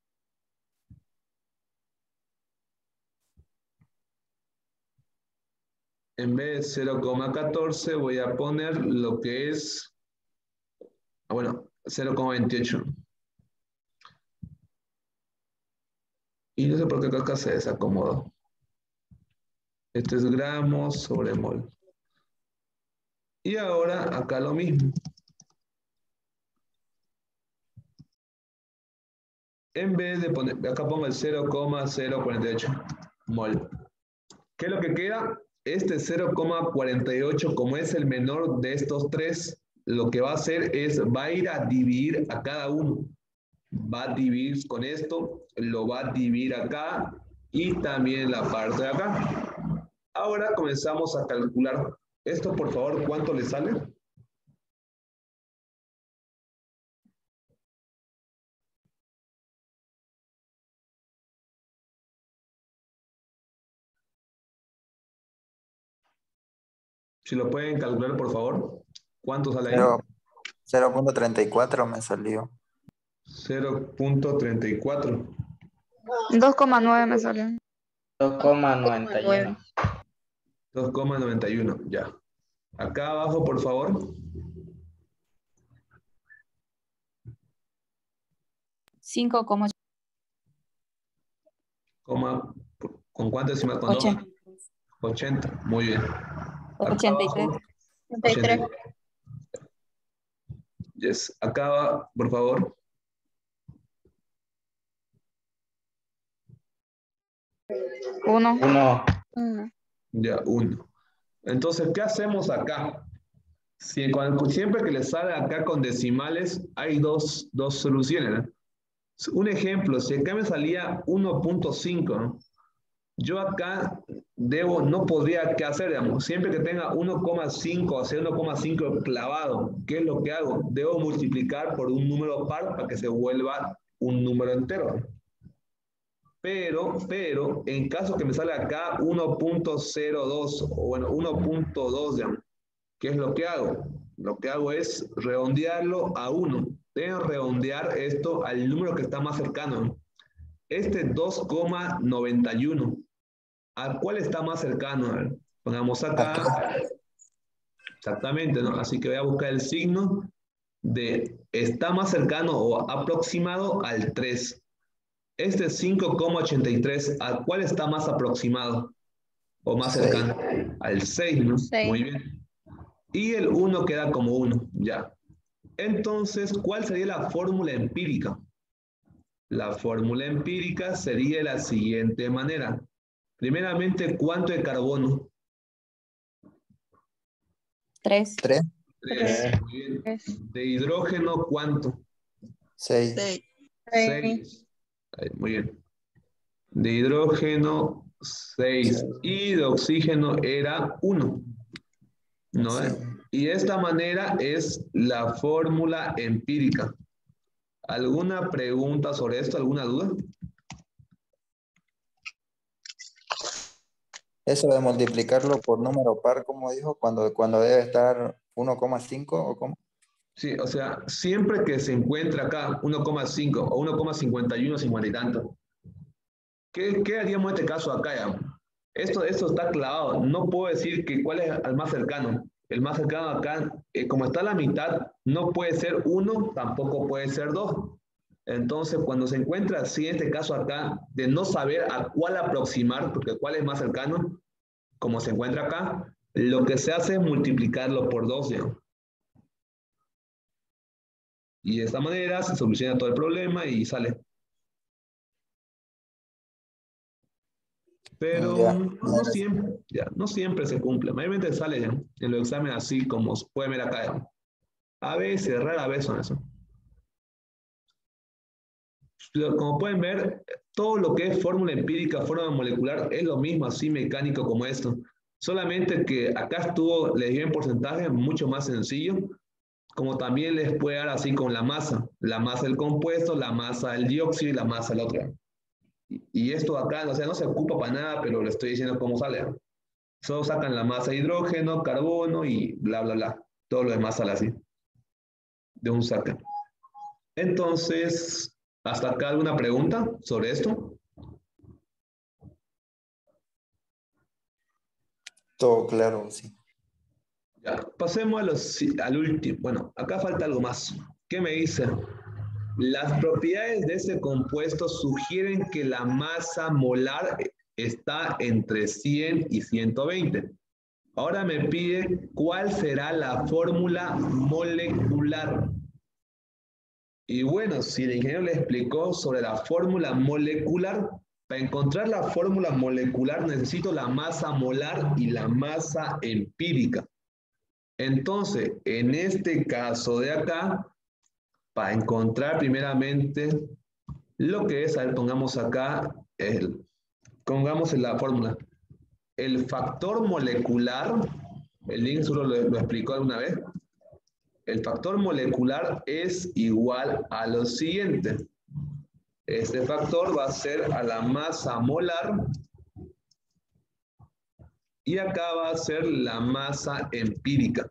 En vez de cero coma catorce voy a poner lo que es, bueno, cero coma veintiocho. Y no sé por qué acá se desacomodó. Esto es gramos sobre mol. Y ahora acá lo mismo. En vez de poner, acá pongo el cero coma cero cuarenta y ocho mol. ¿Qué es lo que queda? Este cero coma cuarenta y ocho, como es el menor de estos tres, lo que va a hacer es, va a ir a dividir a cada uno. Va a dividir con esto, lo va a dividir acá y también en la parte de acá. Ahora comenzamos a calcular. Esto, por favor, ¿cuánto le sale? Si lo pueden calcular, por favor. ¿Cuánto sale ahí? cero punto treinta y cuatro me salió. cero punto treinta y cuatro. dos coma nueve me salió. dos coma noventa y uno. dos coma noventa y uno, ya. Acá abajo, por favor. cinco coma Coma, ¿con cuánto encima? Con dos. ochenta. ochenta, muy bien. ochenta y tres. ochenta y tres. Yes. Acá, por favor. Uno. Uno. Uno. Ya, uno. Entonces, ¿qué hacemos acá? Si, cuando, siempre que le sale acá con decimales, hay dos, dos soluciones, ¿no? Un ejemplo, si acá me salía uno punto cinco, ¿no? Yo acá debo, no podría qué hacer, digamos, siempre que tenga uno coma cinco, o sea, uno coma cinco clavado, ¿qué es lo que hago? Debo multiplicar por un número par para que se vuelva un número entero. Pero, pero, en caso que me sale acá uno punto cero dos, o bueno, uno punto dos, digamos, ¿qué es lo que hago? Lo que hago es redondearlo a uno. Deben redondear esto al número que está más cercano. Este dos coma noventa y uno. ¿A cuál está más cercano? A ver, pongamos acá. Exactamente, ¿no? Así que voy a buscar el signo de está más cercano o aproximado al tres. Este cinco coma ochenta y tres, ¿a cuál está más aproximado o más seis. cercano? Al seis, ¿no? seis. Muy bien. Y el uno queda como uno, ya. Entonces, ¿cuál sería la fórmula empírica? La fórmula empírica sería de la siguiente manera. Primeramente, ¿cuánto de carbono? tres. tres. tres. Muy bien. De hidrógeno, ¿cuánto? seis. seis. seis. Muy bien. De hidrógeno, seis. Y de oxígeno era uno. ¿No? Sí. Y de esta manera es la fórmula empírica. ¿Alguna pregunta sobre esto? ¿Alguna duda? Eso de multiplicarlo por número par, como dijo, cuando, cuando debe estar uno coma cinco o cómo. Sí, o sea, siempre que se encuentra acá uno coma cinco o uno coma cincuenta y uno, cincuenta y tanto, ¿qué, qué haríamos en este caso acá ya? Esto, esto está clavado. No puedo decir que cuál es el más cercano. El más cercano acá, eh, como está a la mitad, no puede ser uno, tampoco puede ser dos. Entonces, cuando se encuentra así, en este caso acá, de no saber a cuál aproximar, porque cuál es más cercano, como se encuentra acá, lo que se hace es multiplicarlo por doce. Y de esta manera se soluciona todo el problema y sale. Pero Ya, no siempre, ya, no siempre se cumple. Mayormente sale ya, en los exámenes así como se puede ver acá. Ya. A veces, rara vez son eso. Como pueden ver, todo lo que es fórmula empírica, fórmula molecular, es lo mismo, así mecánico como esto. Solamente que acá estuvo, les dio en porcentaje mucho más sencillo, como también les puede dar así con la masa. La masa del compuesto, la masa del dióxido y la masa del otro. Y esto acá, o sea, no se ocupa para nada, pero le estoy diciendo cómo sale. Solo sacan la masa de hidrógeno, carbono y bla, bla, bla. Todo lo demás sale así. De un saque. Entonces, ¿hasta acá alguna pregunta sobre esto? todo claro, sí. Ya, pasemos a los, al último. Bueno, acá falta algo más. ¿Qué me dice? Las propiedades de ese compuesto sugieren que la masa molar está entre cien y ciento veinte. Ahora me pide cuál será la fórmula molecular. Y bueno, si el ingeniero le explicó sobre la fórmula molecular, para encontrar la fórmula molecular necesito la masa molar y la masa empírica. Entonces, en este caso de acá, para encontrar primeramente lo que es, a ver, pongamos acá, el, pongamos en la fórmula, el factor molecular, el link solo lo, lo explicó alguna vez, el factor molecular es igual a lo siguiente. Este factor va a ser a la masa molar y acá va a ser la masa empírica.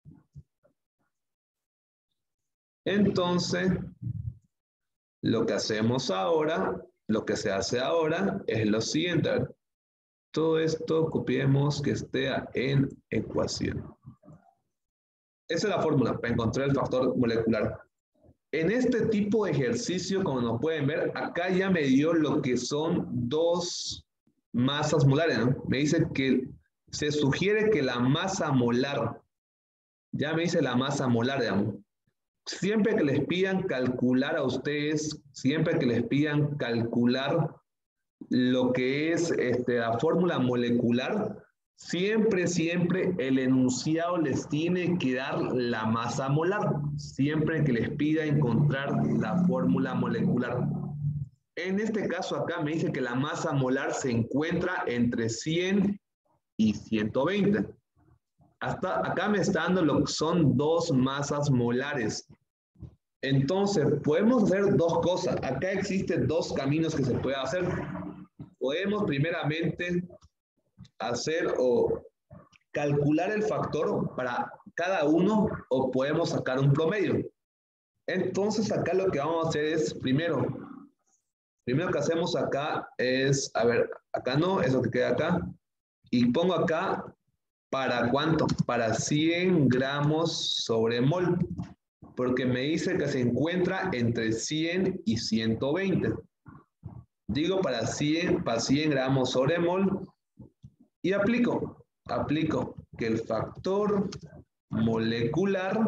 Entonces, lo que hacemos ahora, lo que se hace ahora es lo siguiente. A ver, todo esto copiemos que esté en ecuación. Esa es la fórmula para encontrar el factor molecular. En este tipo de ejercicio, como nos pueden ver, acá ya me dio lo que son dos masas molares, ¿no? Me dice que se sugiere que la masa molar, ya me dice la masa molar, digamos. Siempre que les pidan calcular a ustedes, siempre que les pidan calcular lo que es este, la fórmula molecular, siempre, siempre el enunciado les tiene que dar la masa molar, siempre que les pida encontrar la fórmula molecular. En este caso acá me dice que la masa molar se encuentra entre cien y ciento veinte. Hasta acá me está dando lo que son dos masas molares. Entonces, podemos hacer dos cosas. Acá existen dos caminos que se puede hacer. Podemos primeramente hacer o calcular el factor para cada uno o podemos sacar un promedio. Entonces, acá lo que vamos a hacer es, primero, primero que hacemos acá es, a ver, acá no, eso que queda acá. Y pongo acá, ¿para cuánto? Para cien gramos sobre mol. Porque me dice que se encuentra entre cien y ciento veinte. Digo para cien, para cien gramos sobre mol y aplico, aplico que el factor molecular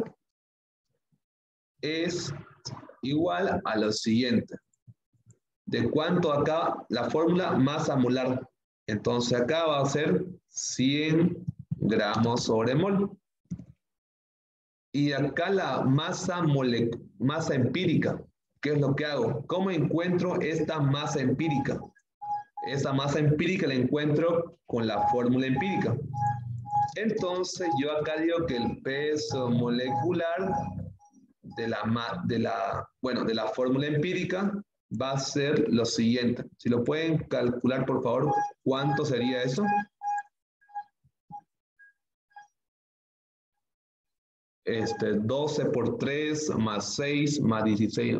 es igual a lo siguiente. ¿De cuánto acá? La fórmula masa molar. Entonces acá va a ser cien gramos sobre mol. Y acá la masa, mole, masa empírica. ¿Qué es lo que hago? ¿Cómo encuentro esta masa empírica? Esa masa empírica la encuentro con la fórmula empírica. Entonces yo acá digo que el peso molecular de la, de la, bueno, de la fórmula empírica va a ser lo siguiente. Si lo pueden calcular, por favor, ¿cuánto sería eso? Este, doce por tres más seis más dieciséis.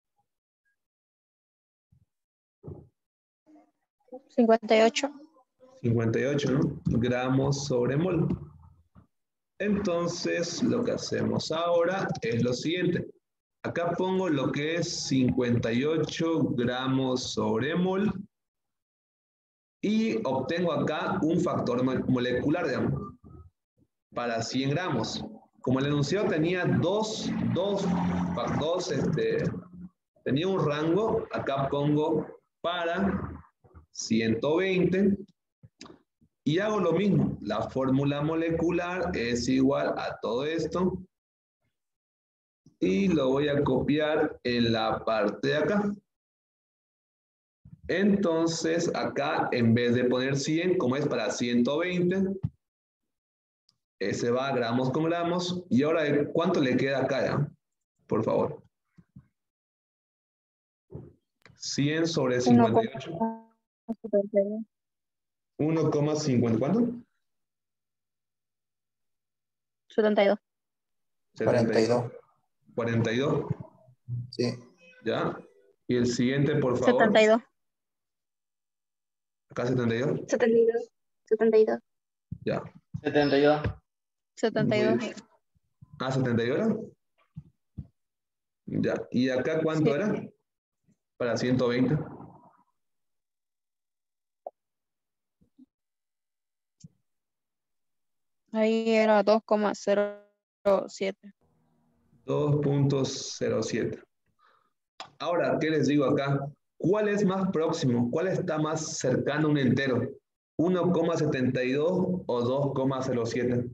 cincuenta y ocho. cincuenta y ocho, ¿no? Gramos sobre mol. Entonces, lo que hacemos ahora es lo siguiente. Acá pongo lo que es cincuenta y ocho gramos sobre mol y obtengo acá un factor molecular, digamos, para cien gramos. Como el enunciado tenía dos, dos, dos, este, tenía un rango, acá pongo para ciento veinte y hago lo mismo. La fórmula molecular es igual a todo esto y lo voy a copiar en la parte de acá. Entonces acá en vez de poner cien, como es para ciento veinte, ese va a gramos con gramos. Y ahora, ¿cuánto le queda acá ya? Por favor. cien sobre cincuenta y ocho. uno coma cincuenta. ¿Cuánto? setenta y dos. cuarenta y dos. cuarenta y dos. Sí. ¿Ya? Y el siguiente, por favor. setenta y dos. Acá setenta y dos. setenta y dos. setenta y dos. Ya. setenta y dos. setenta y dos. Muy- Ah, setenta y dos era. Ya. ¿Y acá cuánto Sí. era? Para ciento veinte. Ahí era dos coma cero siete. dos punto cero siete. Ahora, ¿qué les digo acá? ¿Cuál es más próximo? ¿Cuál está más cercano a un entero? ¿uno coma setenta y dos o dos coma cero siete?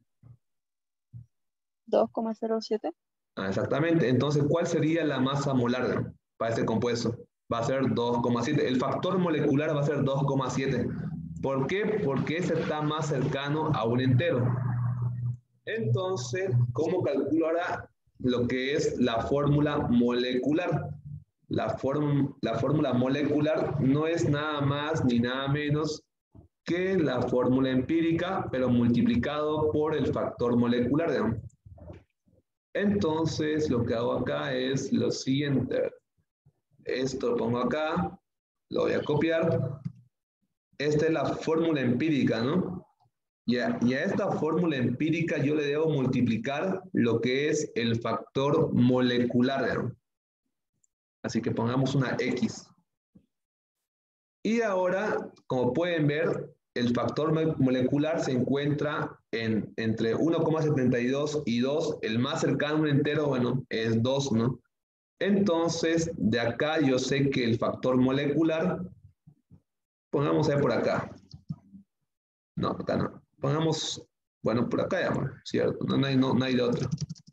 dos coma cero siete. Ah, exactamente. Entonces, ¿cuál sería la masa molar para este compuesto? Va a ser dos coma siete. El factor molecular va a ser dos coma siete. ¿Por qué? Porque ese está más cercano a un entero. Entonces, ¿cómo calculo ahora lo que es la fórmula molecular? La, form- la fórmula molecular no es nada más ni nada menos que la fórmula empírica, pero multiplicado por el factor molecular, digamos. Entonces, lo que hago acá es lo siguiente. Esto lo pongo acá, lo voy a copiar. Esta es la fórmula empírica, ¿no? Y a, y a esta fórmula empírica yo le debo multiplicar lo que es el factor molecular, ¿no? Así que pongamos una X. Y ahora, como pueden ver, el factor molecular se encuentra en, entre uno coma setenta y dos y dos. El más cercano a un entero, bueno, es dos, ¿no? Entonces, de acá yo sé que el factor molecular, pongamos ahí por acá. No, acá no. Pongamos, bueno, por acá ya, ¿cierto? No, no, hay, no, no hay de otro.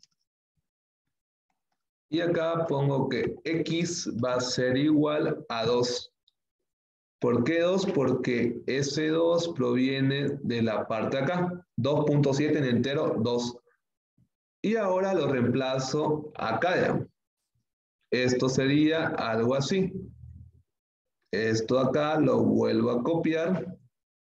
Y acá pongo que X va a ser igual a dos. ¿Por qué dos? Porque ese dos proviene de la parte de acá. dos punto siete en entero, dos. Y ahora lo reemplazo acá ya. Esto sería algo así. Esto acá lo vuelvo a copiar.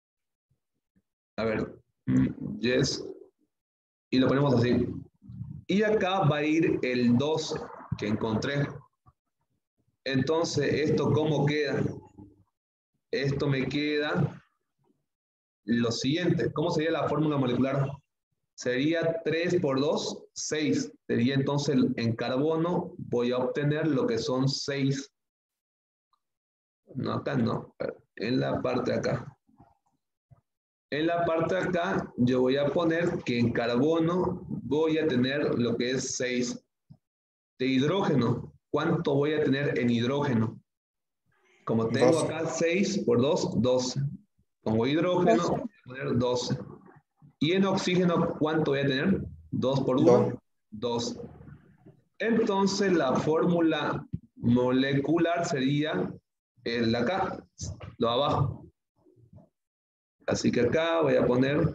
A ver, yes. Y lo ponemos así. Y acá va a ir el dos que encontré. Entonces, ¿esto cómo queda? Esto me queda lo siguiente. ¿Cómo sería la fórmula molecular? Sería tres por dos, seis. Sería entonces en carbono voy a obtener lo que son seis. No, acá no. En la parte de acá. En la parte de acá yo voy a poner que en carbono voy a tener lo que es seis. De hidrógeno, ¿cuánto voy a tener en hidrógeno? Como tengo doce. acá seis por dos, doce. Pongo hidrógeno, voy a poner doce. Y en oxígeno, ¿cuánto voy a tener? dos por uno, dos. Entonces la fórmula molecular sería el de acá, lo de abajo. Así que acá voy a poner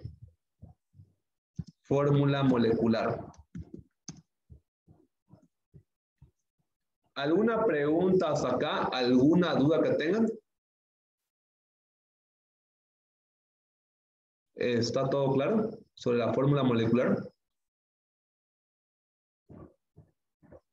fórmula molecular. ¿Alguna pregunta hasta acá? ¿Alguna duda que tengan? ¿Está todo claro sobre la fórmula molecular?